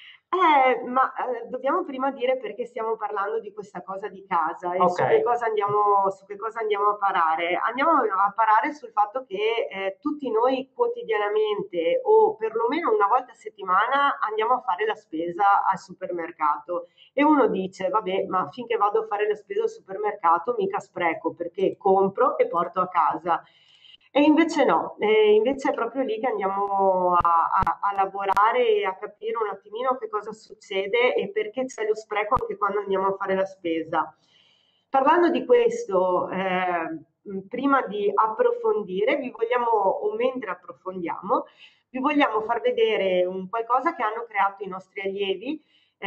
Eh, ma eh, dobbiamo prima dire perché stiamo parlando di questa cosa di casa e Ok. su che cosa andiamo, su che cosa andiamo a parare. Andiamo a parare sul fatto che eh, tutti noi quotidianamente o perlomeno una volta a settimana andiamo a fare la spesa al supermercato e uno dice: vabbè, ma finché vado a fare la spesa al supermercato mica spreco, perché compro e porto a casa. E invece no, e invece è proprio lì che andiamo a, a- a lavorare e a capire un attimino che cosa succede e perché c'è lo spreco anche quando andiamo a fare la spesa. Parlando di questo, eh, mh, prima di approfondire, vi vogliamo, o mentre approfondiamo, vi vogliamo far vedere un qualcosa che hanno creato i nostri allievi,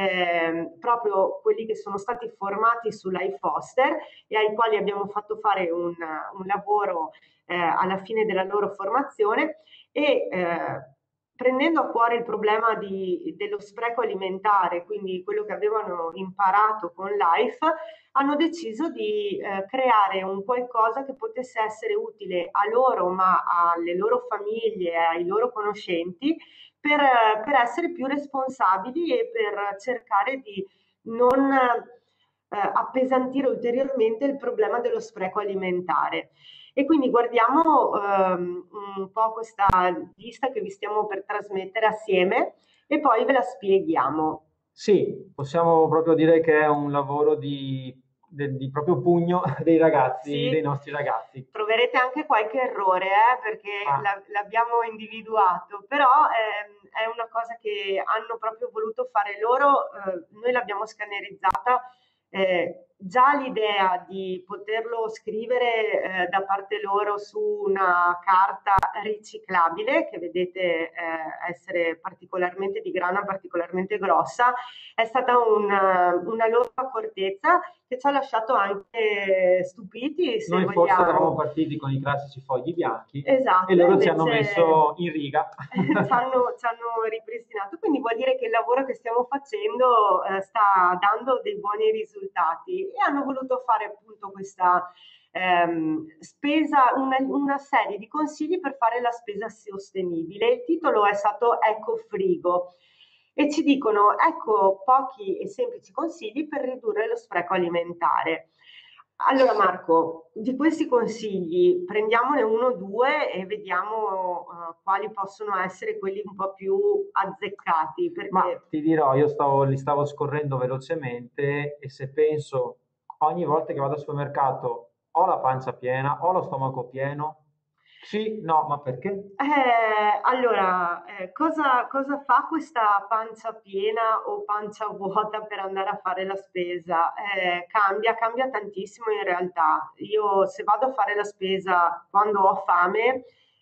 ehm, proprio quelli che sono stati formati su Life Foster e ai quali abbiamo fatto fare un, un lavoro eh, alla fine della loro formazione e eh, prendendo a cuore il problema di- dello spreco alimentare, quindi quello che avevano imparato con Life, hanno deciso di eh, creare un qualcosa che potesse essere utile a loro, ma alle loro famiglie, ai loro conoscenti, per, eh, per essere più responsabili e per cercare di non eh, appesantire ulteriormente il problema dello spreco alimentare. E quindi guardiamo ehm, un po' questa lista che vi stiamo per trasmettere assieme e poi ve la spieghiamo. Sì, possiamo proprio dire che è un lavoro di, de- di proprio pugno dei ragazzi, Sì. dei nostri ragazzi. Troverete anche qualche errore, eh, perché Ah. la- l'abbiamo individuato, però ehm, è una cosa che hanno proprio voluto fare loro, eh, noi l'abbiamo scannerizzata. Eh, già l'idea di poterlo scrivere eh, da parte loro su una carta riciclabile, che vedete eh, essere particolarmente di grana, particolarmente grossa, è stata una, una loro accortezza che ci ha lasciato anche stupiti, se Noi vogliamo. forse eravamo partiti con i classici fogli bianchi Esatto, e loro invece ci hanno messo in riga. ci hanno, ci hanno ripristinato, quindi vuol dire che il lavoro che stiamo facendo eh, sta dando dei buoni risultati e hanno voluto fare appunto questa ehm, spesa, una, una serie di consigli per fare la spesa sostenibile. Il titolo è stato Eco Frigo e ci dicono: ecco pochi e semplici consigli per ridurre lo spreco alimentare. Allora Marco, di questi consigli prendiamone uno o due e vediamo uh, quali possono essere quelli un po' più azzeccati. Perché... Ma ti dirò, io stavo, li stavo scorrendo velocemente e se penso ogni volta che vado al supermercato ho la pancia piena, ho lo stomaco pieno, sì, no, ma perché? Eh, allora, eh, cosa, cosa fa questa pancia piena o pancia vuota per andare a fare la spesa? Eh, cambia, cambia tantissimo in realtà. Io se vado a fare la spesa quando ho fame,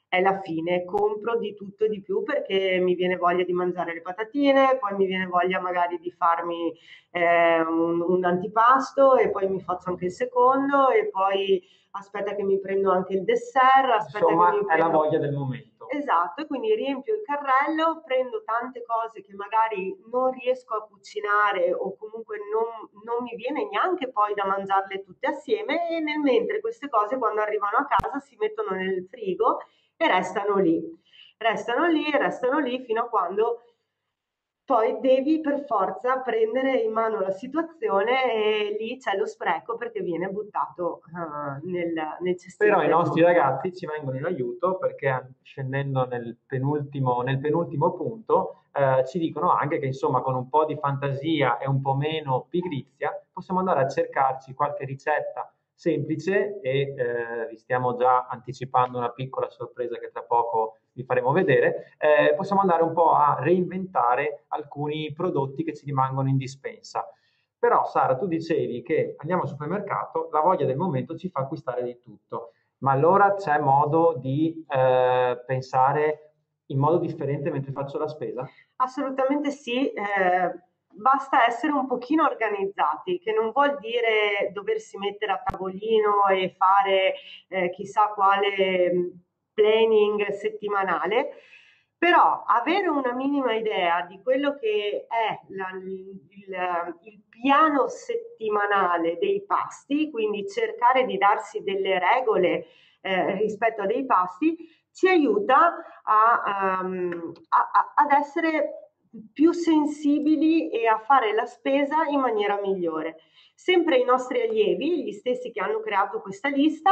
è la fine, compro di tutto e di più perché mi viene voglia di mangiare le patatine, poi mi viene voglia magari di farmi eh, un, un antipasto e poi mi faccio anche il secondo e poi aspetta che mi prendo anche il dessert, aspetta Insomma, che mi è prendo... la voglia del momento. Esatto, e quindi riempio il carrello, prendo tante cose che magari non riesco a cucinare o comunque non, non mi viene neanche poi da mangiarle tutte assieme e nel mentre queste cose quando arrivano a casa si mettono nel frigo e restano lì, restano lì, restano lì fino a quando poi devi per forza prendere in mano la situazione e lì c'è lo spreco perché viene buttato uh, nel, nel cestino. Però i del nostri tutto. ragazzi ci vengono in aiuto perché scendendo nel penultimo, nel penultimo punto eh, ci dicono anche che insomma con un po' di fantasia e un po' meno pigrizia possiamo andare a cercarci qualche ricetta semplice e eh, vi stiamo già anticipando una piccola sorpresa che tra poco vi faremo vedere, eh, possiamo andare un po' a reinventare alcuni prodotti che ci rimangono in dispensa. Però Sara, tu dicevi che andiamo al supermercato, la voglia del momento ci fa acquistare di tutto, ma allora c'è modo di eh, pensare in modo differente mentre faccio la spesa? Assolutamente sì, eh, basta essere un pochino organizzati, che non vuol dire doversi mettere a tavolino e fare eh, chissà quale mh, planning settimanale, però avere una minima idea di quello che è la- il, il piano settimanale dei pasti, quindi cercare di darsi delle regole eh, rispetto a dei pasti, ci aiuta a, um, a, a, ad essere più sensibili e a fare la spesa in maniera migliore. Sempre i nostri allievi, gli stessi che hanno creato questa lista,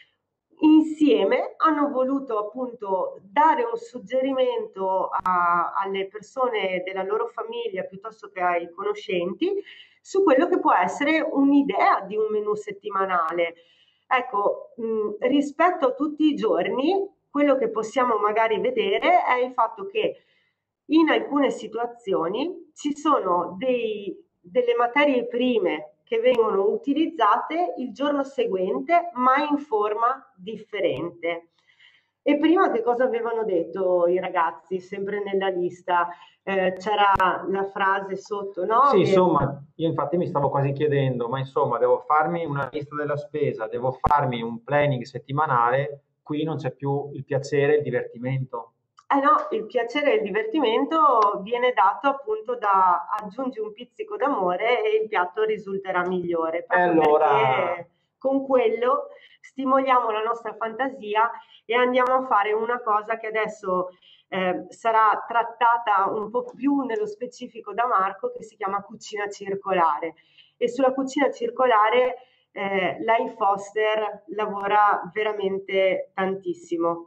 insieme hanno voluto appunto dare un suggerimento a, alle persone della loro famiglia piuttosto che ai conoscenti su quello che può essere un'idea di un menù settimanale. Ecco, mh, rispetto a tutti i giorni, quello che possiamo magari vedere è il fatto che in alcune situazioni ci sono dei, delle materie prime che vengono utilizzate il giorno seguente, ma in forma differente. E prima che cosa avevano detto i ragazzi, sempre nella lista? Eh, c'era la frase sotto, no? Sì, Che... insomma, io infatti mi stavo quasi chiedendo, ma insomma, devo farmi una lista della spesa, devo farmi un planning settimanale, qui non c'è più il piacere e il divertimento. Eh no, il piacere e il divertimento viene dato appunto da aggiungi un pizzico d'amore e il piatto risulterà migliore, E proprio allora, perché con quello stimoliamo la nostra fantasia e andiamo a fare una cosa che adesso eh, sarà trattata un po' più nello specifico da Marco, che si chiama cucina circolare. E sulla cucina circolare eh, Life Foster lavora veramente tantissimo.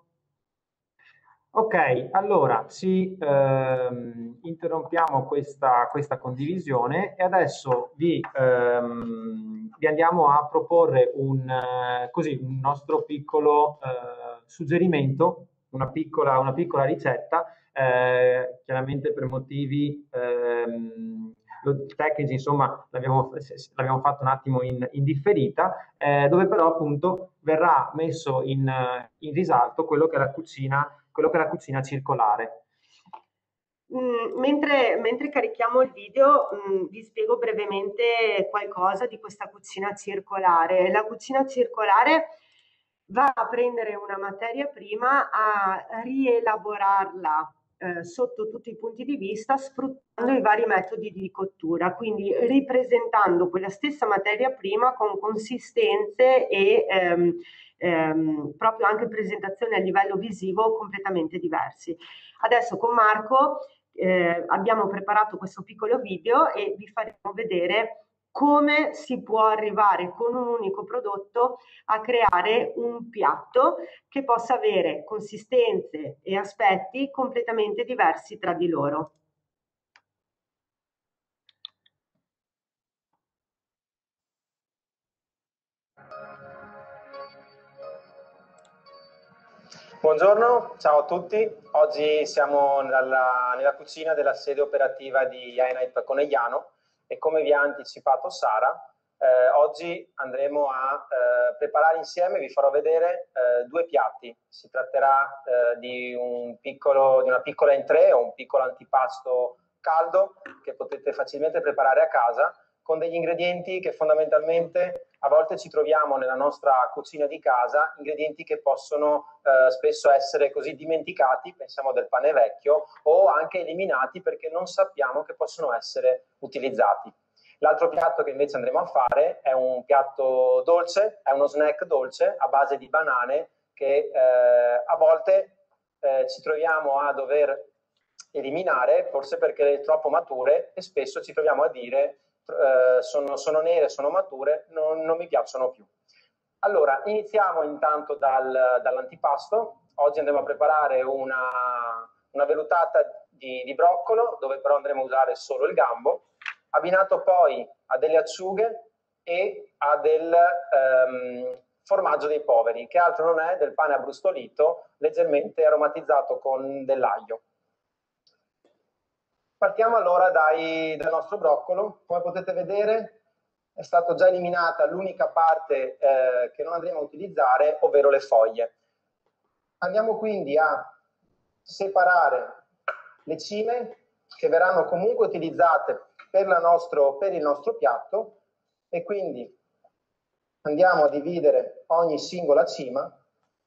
ok, allora ci ehm, interrompiamo questa, questa condivisione e adesso vi, ehm, vi andiamo a proporre un, eh, così, un nostro piccolo eh, suggerimento, una piccola, una piccola ricetta, eh, chiaramente per motivi ehm, tecnici, insomma, l'abbiamo, l'abbiamo fatto un attimo in, in differita, eh, dove però appunto verrà messo in, in risalto quello che è la cucina quello che è la cucina circolare. Mm, mentre, mentre carichiamo il video, mm, vi spiego brevemente qualcosa di questa cucina circolare. La cucina circolare va a prendere una materia prima, a rielaborarla eh, sotto tutti i punti di vista, sfruttando i vari metodi di cottura, quindi ripresentando quella stessa materia prima con consistenze e ehm, ehm, proprio anche presentazioni a livello visivo completamente diversi. Adesso con Marco eh, abbiamo preparato questo piccolo video e vi faremo vedere come si può arrivare con un unico prodotto a creare un piatto che possa avere consistenze e aspetti completamente diversi tra di loro. Buongiorno, ciao a tutti. Oggi siamo nella, nella cucina della sede operativa di Ianite Conegliano e come vi ha anticipato Sara, eh, oggi andremo a eh, preparare insieme, vi farò vedere eh, due piatti. Si tratterà eh, di, un piccolo, di una piccola entrée o un piccolo antipasto caldo che potete facilmente preparare a casa con degli ingredienti che fondamentalmente a volte ci troviamo nella nostra cucina di casa, ingredienti che possono eh, spesso essere così dimenticati, pensiamo del pane vecchio, o anche eliminati perché non sappiamo che possono essere utilizzati. L'altro piatto che invece andremo a fare è un piatto dolce, è uno snack dolce a base di banane che eh, a volte eh, ci troviamo a dover eliminare, forse perché troppo mature, e spesso ci troviamo a dire eh, sono, sono nere, sono mature, non, non mi piacciono più. Allora, iniziamo intanto dal, dall'antipasto. Oggi andremo a preparare una, una vellutata di, di broccolo, dove però andremo a usare solo il gambo, abbinato poi a delle acciughe e a del ehm, formaggio dei poveri, che altro non è del pane abbrustolito, leggermente aromatizzato con dell'aglio. Partiamo allora dai, dal nostro broccolo. Come potete vedere è stata già eliminata l'unica parte eh, che non andremo a utilizzare, ovvero le foglie. Andiamo quindi a separare le cime che verranno comunque utilizzate per, la nostro, per il nostro piatto, e quindi andiamo a dividere ogni singola cima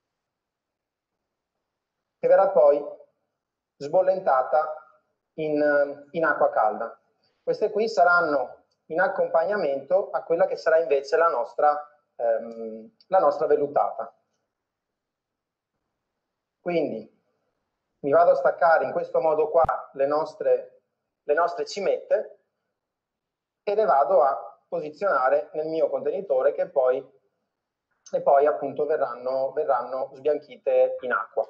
che verrà poi sbollentata in, in acqua calda. Queste qui saranno in accompagnamento a quella che sarà invece la nostra, ehm, la nostra vellutata. Quindi mi vado a staccare in questo modo qua le nostre, le nostre cimette e le vado a posizionare nel mio contenitore che poi, e poi appunto verranno, verranno sbianchite in acqua.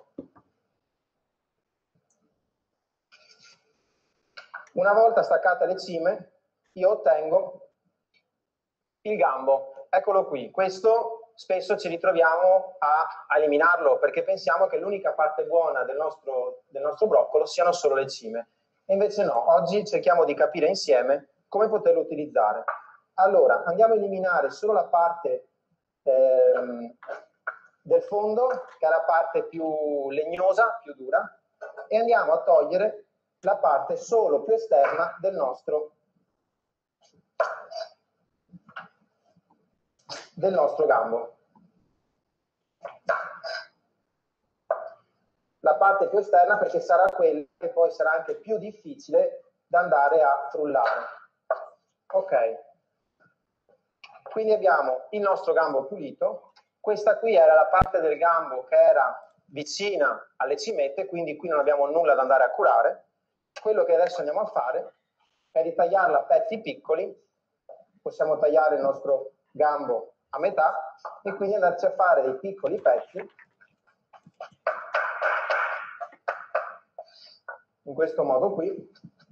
Una volta staccate le cime, io ottengo il gambo. Eccolo qui. Questo spesso ci ritroviamo a, a eliminarlo perché pensiamo che l'unica parte buona del nostro, del nostro broccolo siano solo le cime. E invece no, oggi cerchiamo di capire insieme come poterlo utilizzare. Allora, andiamo a eliminare solo la parte ehm, del fondo, che è la parte più legnosa, più dura, e andiamo a togliere la parte solo più esterna del nostro, del nostro gambo. La parte più esterna perché sarà quella che poi sarà anche più difficile da andare a frullare. Ok. Quindi abbiamo il nostro gambo pulito. Questa qui era la parte del gambo che era vicina alle cimette, quindi qui non abbiamo nulla da andare a curare. Quello che adesso andiamo a fare è di tagliarla a pezzi piccoli. Possiamo tagliare il nostro gambo a metà e quindi andarci a fare dei piccoli pezzi in questo modo qui.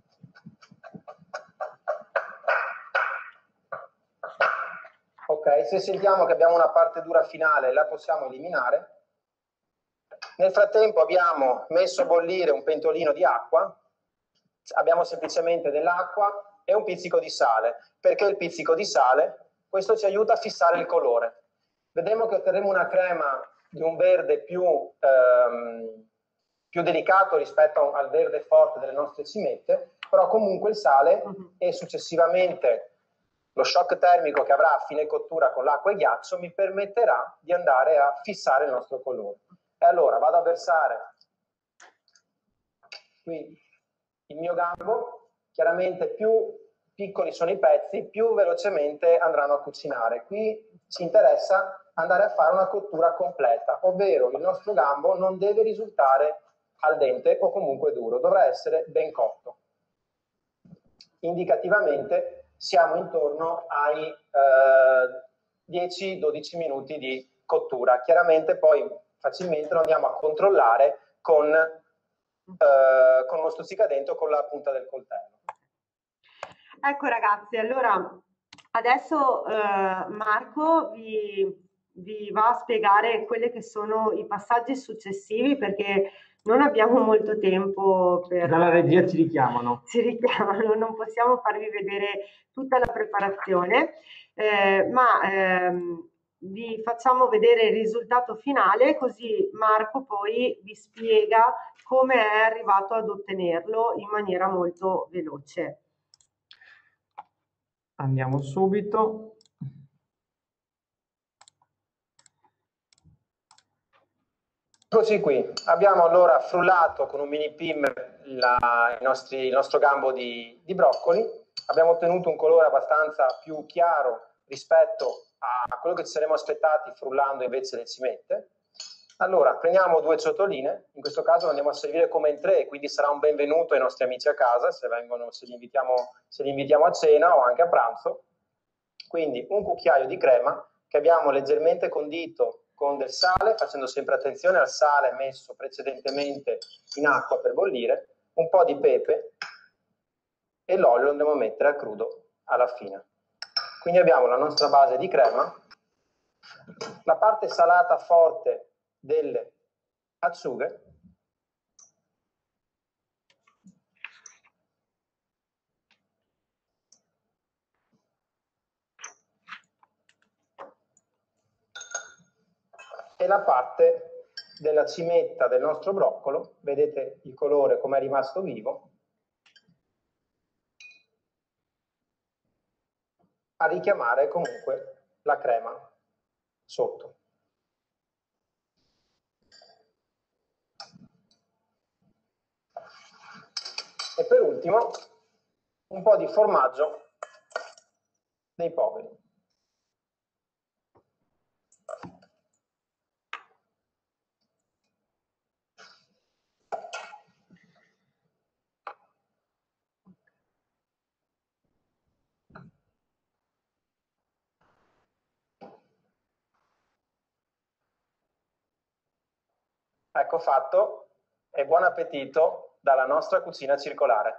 Ok, se sentiamo che abbiamo una parte dura finale la possiamo eliminare. Nel frattempo abbiamo messo a bollire un pentolino di acqua, abbiamo semplicemente dell'acqua e un pizzico di sale. Perché il pizzico di sale? Questo ci aiuta a fissare il colore. Vedremo che otterremo una crema di un verde più, ehm, più delicato rispetto al verde forte delle nostre cimette, però comunque il sale e successivamente lo shock termico che avrà a fine cottura con l'acqua e ghiaccio mi permetterà di andare a fissare il nostro colore. E allora vado a versare qui il mio gambo. Chiaramente più piccoli sono i pezzi, più velocemente andranno a cucinare. Qui ci interessa andare a fare una cottura completa, ovvero il nostro gambo non deve risultare al dente o comunque duro, dovrà essere ben cotto. Indicativamente siamo intorno ai eh, dieci dodici minuti di cottura. Chiaramente poi facilmente lo andiamo a controllare con, eh, con uno stuzzicadento con la punta del coltello. Ecco ragazzi, allora adesso eh, Marco vi, vi va a spiegare quelli che sono i passaggi successivi, perché non abbiamo molto tempo per... Dalla regia ci richiamano. Ci richiamano, non possiamo farvi vedere tutta la preparazione, eh, ma ehm, vi facciamo vedere il risultato finale, così Marco poi vi spiega come è arrivato ad ottenerlo in maniera molto veloce. Andiamo subito. Eccoci qui, abbiamo allora frullato con un mini P I M la, i nostri, il nostro gambo di, di broccoli, abbiamo ottenuto un colore abbastanza più chiaro rispetto a quello che ci saremmo aspettati frullando invece le cimette. Allora, prendiamo due ciotoline, in questo caso andiamo a servire come in tre, quindi sarà un benvenuto ai nostri amici a casa, se, vengono, se, li invitiamo, se li invitiamo a cena o anche a pranzo. Quindi un cucchiaio di crema che abbiamo leggermente condito con del sale, facendo sempre attenzione al sale messo precedentemente in acqua per bollire, un po' di pepe e l'olio lo andiamo a mettere a crudo alla fine. Quindi abbiamo la nostra base di crema, la parte salata forte delle acciughe, e la parte della cimetta del nostro broccolo, vedete il colore come è rimasto vivo, a richiamare comunque la crema sotto. E per ultimo un po' di formaggio dei poveri. Ecco fatto, e buon appetito dalla nostra cucina circolare.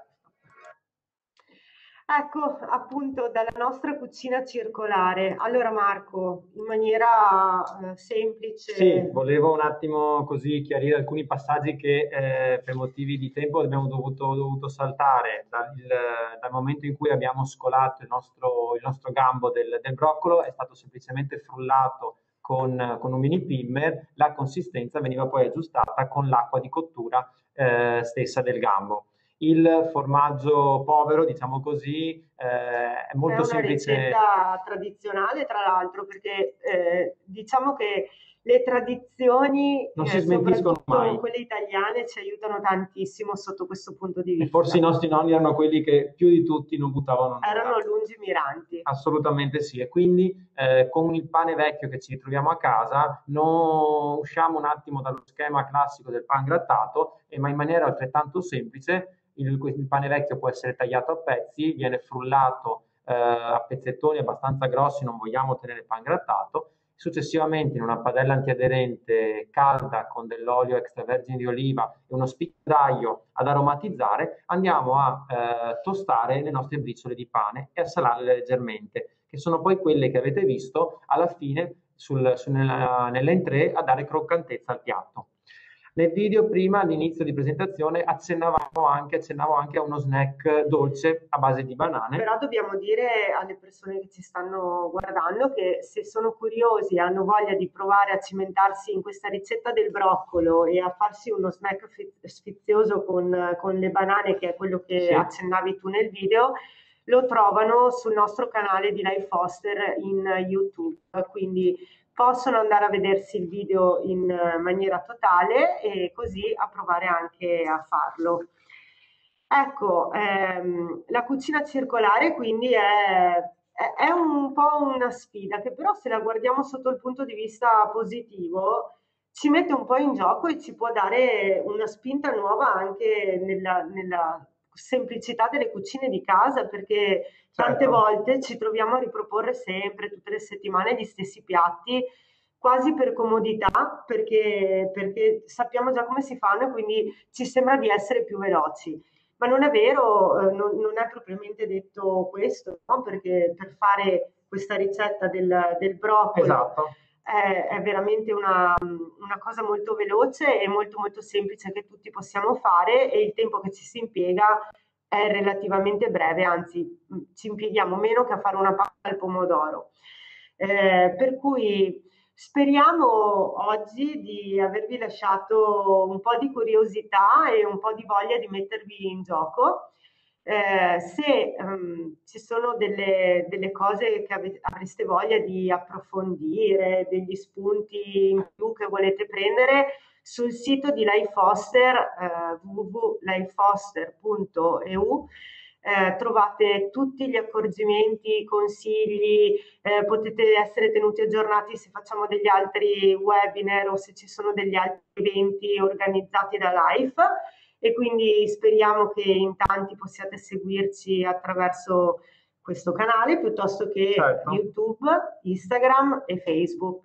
Ecco, appunto, dalla nostra cucina circolare. Allora Marco, in maniera eh, semplice... Sì, volevo un attimo così chiarire alcuni passaggi che eh, per motivi di tempo abbiamo dovuto, dovuto saltare. Dal, il, dal momento in cui abbiamo scolato il nostro, il nostro gambo del, del broccolo è stato semplicemente frullato con, con un mini Pimmer, la consistenza veniva poi aggiustata con l'acqua di cottura eh, stessa del gambo. Il formaggio povero, diciamo così, eh, è molto semplice. È una ricetta tradizionale, tra l'altro, perché eh, diciamo che le tradizioni, non eh, si smentiscono mai. Quelle italiane, ci aiutano tantissimo sotto questo punto di vista. E forse i nostri nonni erano quelli che più di tutti non buttavano nulla. Erano lungimiranti. Assolutamente sì, e quindi eh, con il pane vecchio che ci ritroviamo a casa non usciamo un attimo dallo schema classico del pan grattato, e, ma in maniera altrettanto semplice. Il, il pane vecchio può essere tagliato a pezzi, viene frullato eh, a pezzettoni abbastanza grossi, non vogliamo ottenere pan grattato. Successivamente in una padella antiaderente calda con dell'olio extravergine di oliva e uno spicchio d'aglio ad aromatizzare, andiamo a eh, tostare le nostre briciole di pane e a salarle leggermente, che sono poi quelle che avete visto alla fine sul, sul, nella, nell'entrée a dare croccantezza al piatto. Nel video prima, all'inizio di presentazione, accennavamo anche, accennavo anche a uno snack dolce a base di banane. Però dobbiamo dire alle persone che ci stanno guardando che se sono curiosi e hanno voglia di provare a cimentarsi in questa ricetta del broccolo e a farsi uno snack sfizioso con, con le banane, che è quello che sì. accennavi tu nel video, lo trovano sul nostro canale di Life Foster in YouTube, quindi possono andare a vedersi il video in maniera totale e così a provare anche a farlo. Ecco, ehm, la cucina circolare quindi è, è, è un po' una sfida che però, se la guardiamo sotto il punto di vista positivo, ci mette un po' in gioco e ci può dare una spinta nuova anche nella, nella semplicità delle cucine di casa, perché tante certo. volte ci troviamo a riproporre sempre, tutte le settimane, gli stessi piatti, quasi per comodità, perché, perché sappiamo già come si fanno e quindi ci sembra di essere più veloci. Ma non è vero, eh, non, non è propriamente detto questo, no? Perché per fare questa ricetta del, del broccolo esatto. è, è veramente una, una cosa molto veloce e molto molto semplice che tutti possiamo fare, e il tempo che ci si impiega è relativamente breve, anzi ci impieghiamo meno che a fare una pasta al pomodoro. Eh, per cui speriamo oggi di avervi lasciato un po' di curiosità e un po' di voglia di mettervi in gioco. Eh, se um, ci sono delle, delle cose che avete, avreste voglia di approfondire, degli spunti in più che volete prendere, sul sito di LifeFoster, eh, w w w punto lifefoster punto e u, eh, trovate tutti gli accorgimenti, consigli, eh, potete essere tenuti aggiornati se facciamo degli altri webinar o se ci sono degli altri eventi organizzati da Life, e quindi speriamo che in tanti possiate seguirci attraverso questo canale piuttosto che certo. YouTube, Instagram e Facebook.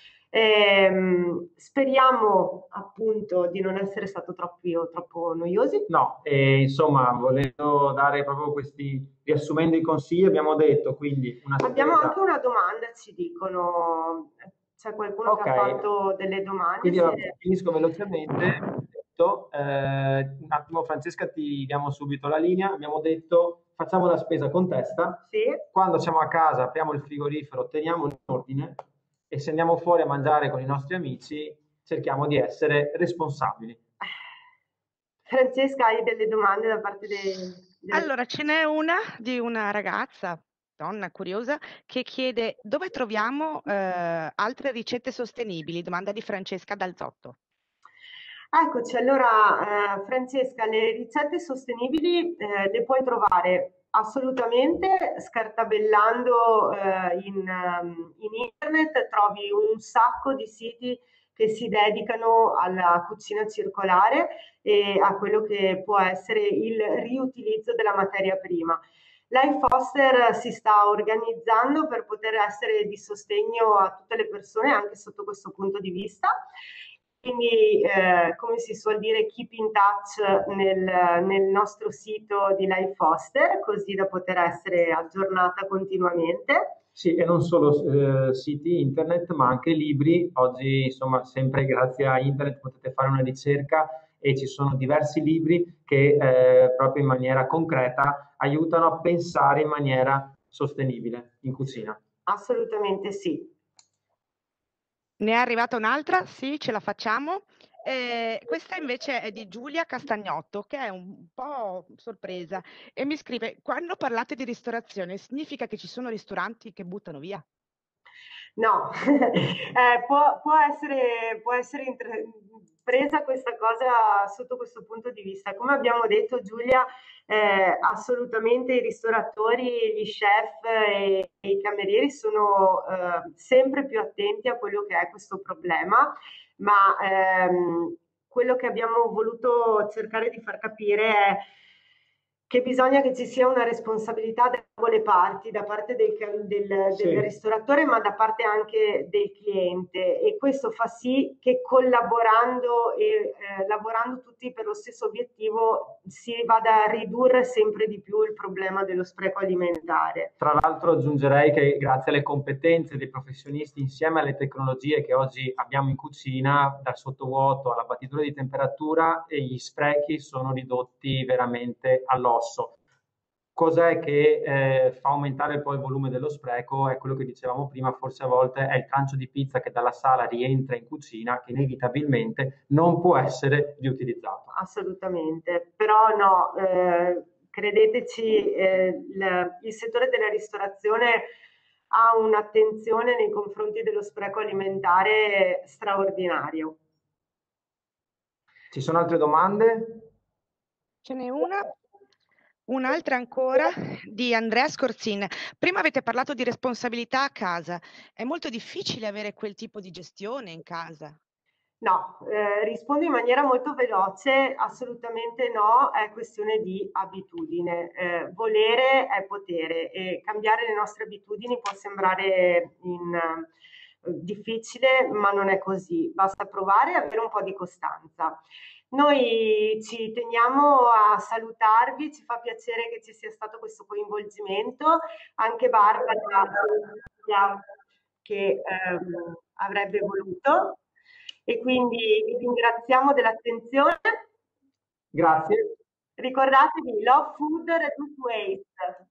Ehm, speriamo appunto di non essere stato troppo, troppo noiosi. No, e, insomma, volendo dare proprio questi, riassumendo i consigli, abbiamo detto quindi una spesa... Abbiamo anche una domanda, ci dicono, c'è qualcuno okay. che ha fatto delle domande? Quindi allora, finisco velocemente. Eh, un attimo Francesca, ti diamo subito la linea. Abbiamo detto facciamo la spesa con testa, sì. Quando siamo a casa apriamo il frigorifero, teniamo in ordine, e se andiamo fuori a mangiare con i nostri amici cerchiamo di essere responsabili. Francesca, hai delle domande da parte dei... Delle... Allora, ce n'è una di una ragazza, donna curiosa, che chiede dove troviamo eh, altre ricette sostenibili, domanda di Francesca Dalzotto. Eccoci, allora eh, Francesca, le ricette sostenibili eh, le puoi trovare assolutamente scartabellando eh, in, um, in internet, trovi un sacco di siti che si dedicano alla cucina circolare e a quello che può essere il riutilizzo della materia prima. LifeFoster si sta organizzando per poter essere di sostegno a tutte le persone anche sotto questo punto di vista. Quindi, eh, come si suol dire, keep in touch nel, nel nostro sito di LifeFoster, così da poter essere aggiornata continuamente. Sì, e non solo eh, siti internet, ma anche libri. Oggi, insomma, sempre grazie a internet potete fare una ricerca e ci sono diversi libri che eh, proprio in maniera concreta aiutano a pensare in maniera sostenibile in cucina. Assolutamente sì. Ne è arrivata un'altra? Sì, ce la facciamo. Eh, questa invece è di Giulia Castagnotto, che è un po' sorpresa, e mi scrive: quando parlate di ristorazione, significa che ci sono ristoranti che buttano via? No, eh, può, può essere, può essere presa questa cosa sotto questo punto di vista. Come abbiamo detto, Giulia, eh, assolutamente i ristoratori, gli chef e, e i camerieri sono eh, sempre più attenti a quello che è questo problema, ma ehm, quello che abbiamo voluto cercare di far capire è che bisogna che ci sia una responsabilità da ambo le parti, da parte del, del, del sì. ristoratore, ma da parte anche del cliente, e questo fa sì che collaborando e eh, lavorando tutti per lo stesso obiettivo si vada a ridurre sempre di più il problema dello spreco alimentare. Tra l'altro aggiungerei che grazie alle competenze dei professionisti insieme alle tecnologie che oggi abbiamo in cucina, dal sottovuoto alla battitura di temperatura, e gli sprechi sono ridotti veramente all'osso. Cos'è che eh, fa aumentare poi il volume dello spreco? È quello che dicevamo prima, forse a volte è il trancio di pizza che dalla sala rientra in cucina, che inevitabilmente non può essere riutilizzato. Assolutamente, però no, eh, credeteci, eh, il, il settore della ristorazione ha un'attenzione nei confronti dello spreco alimentare straordinario. Ci sono altre domande? Ce n'è una. Un'altra ancora di Andrea Scorzin. Prima avete parlato di responsabilità a casa. È molto difficile avere quel tipo di gestione in casa? No, eh, rispondo in maniera molto veloce, assolutamente no, è questione di abitudine. Eh, volere è potere, e cambiare le nostre abitudini può sembrare in, eh, difficile, ma non è così. Basta provare e avere un po' di costanza. Noi ci teniamo a salutarvi, ci fa piacere che ci sia stato questo coinvolgimento, anche Barbara che ehm, avrebbe voluto, e quindi vi ringraziamo dell'attenzione. Grazie. Ricordatevi, love food, reduce waste.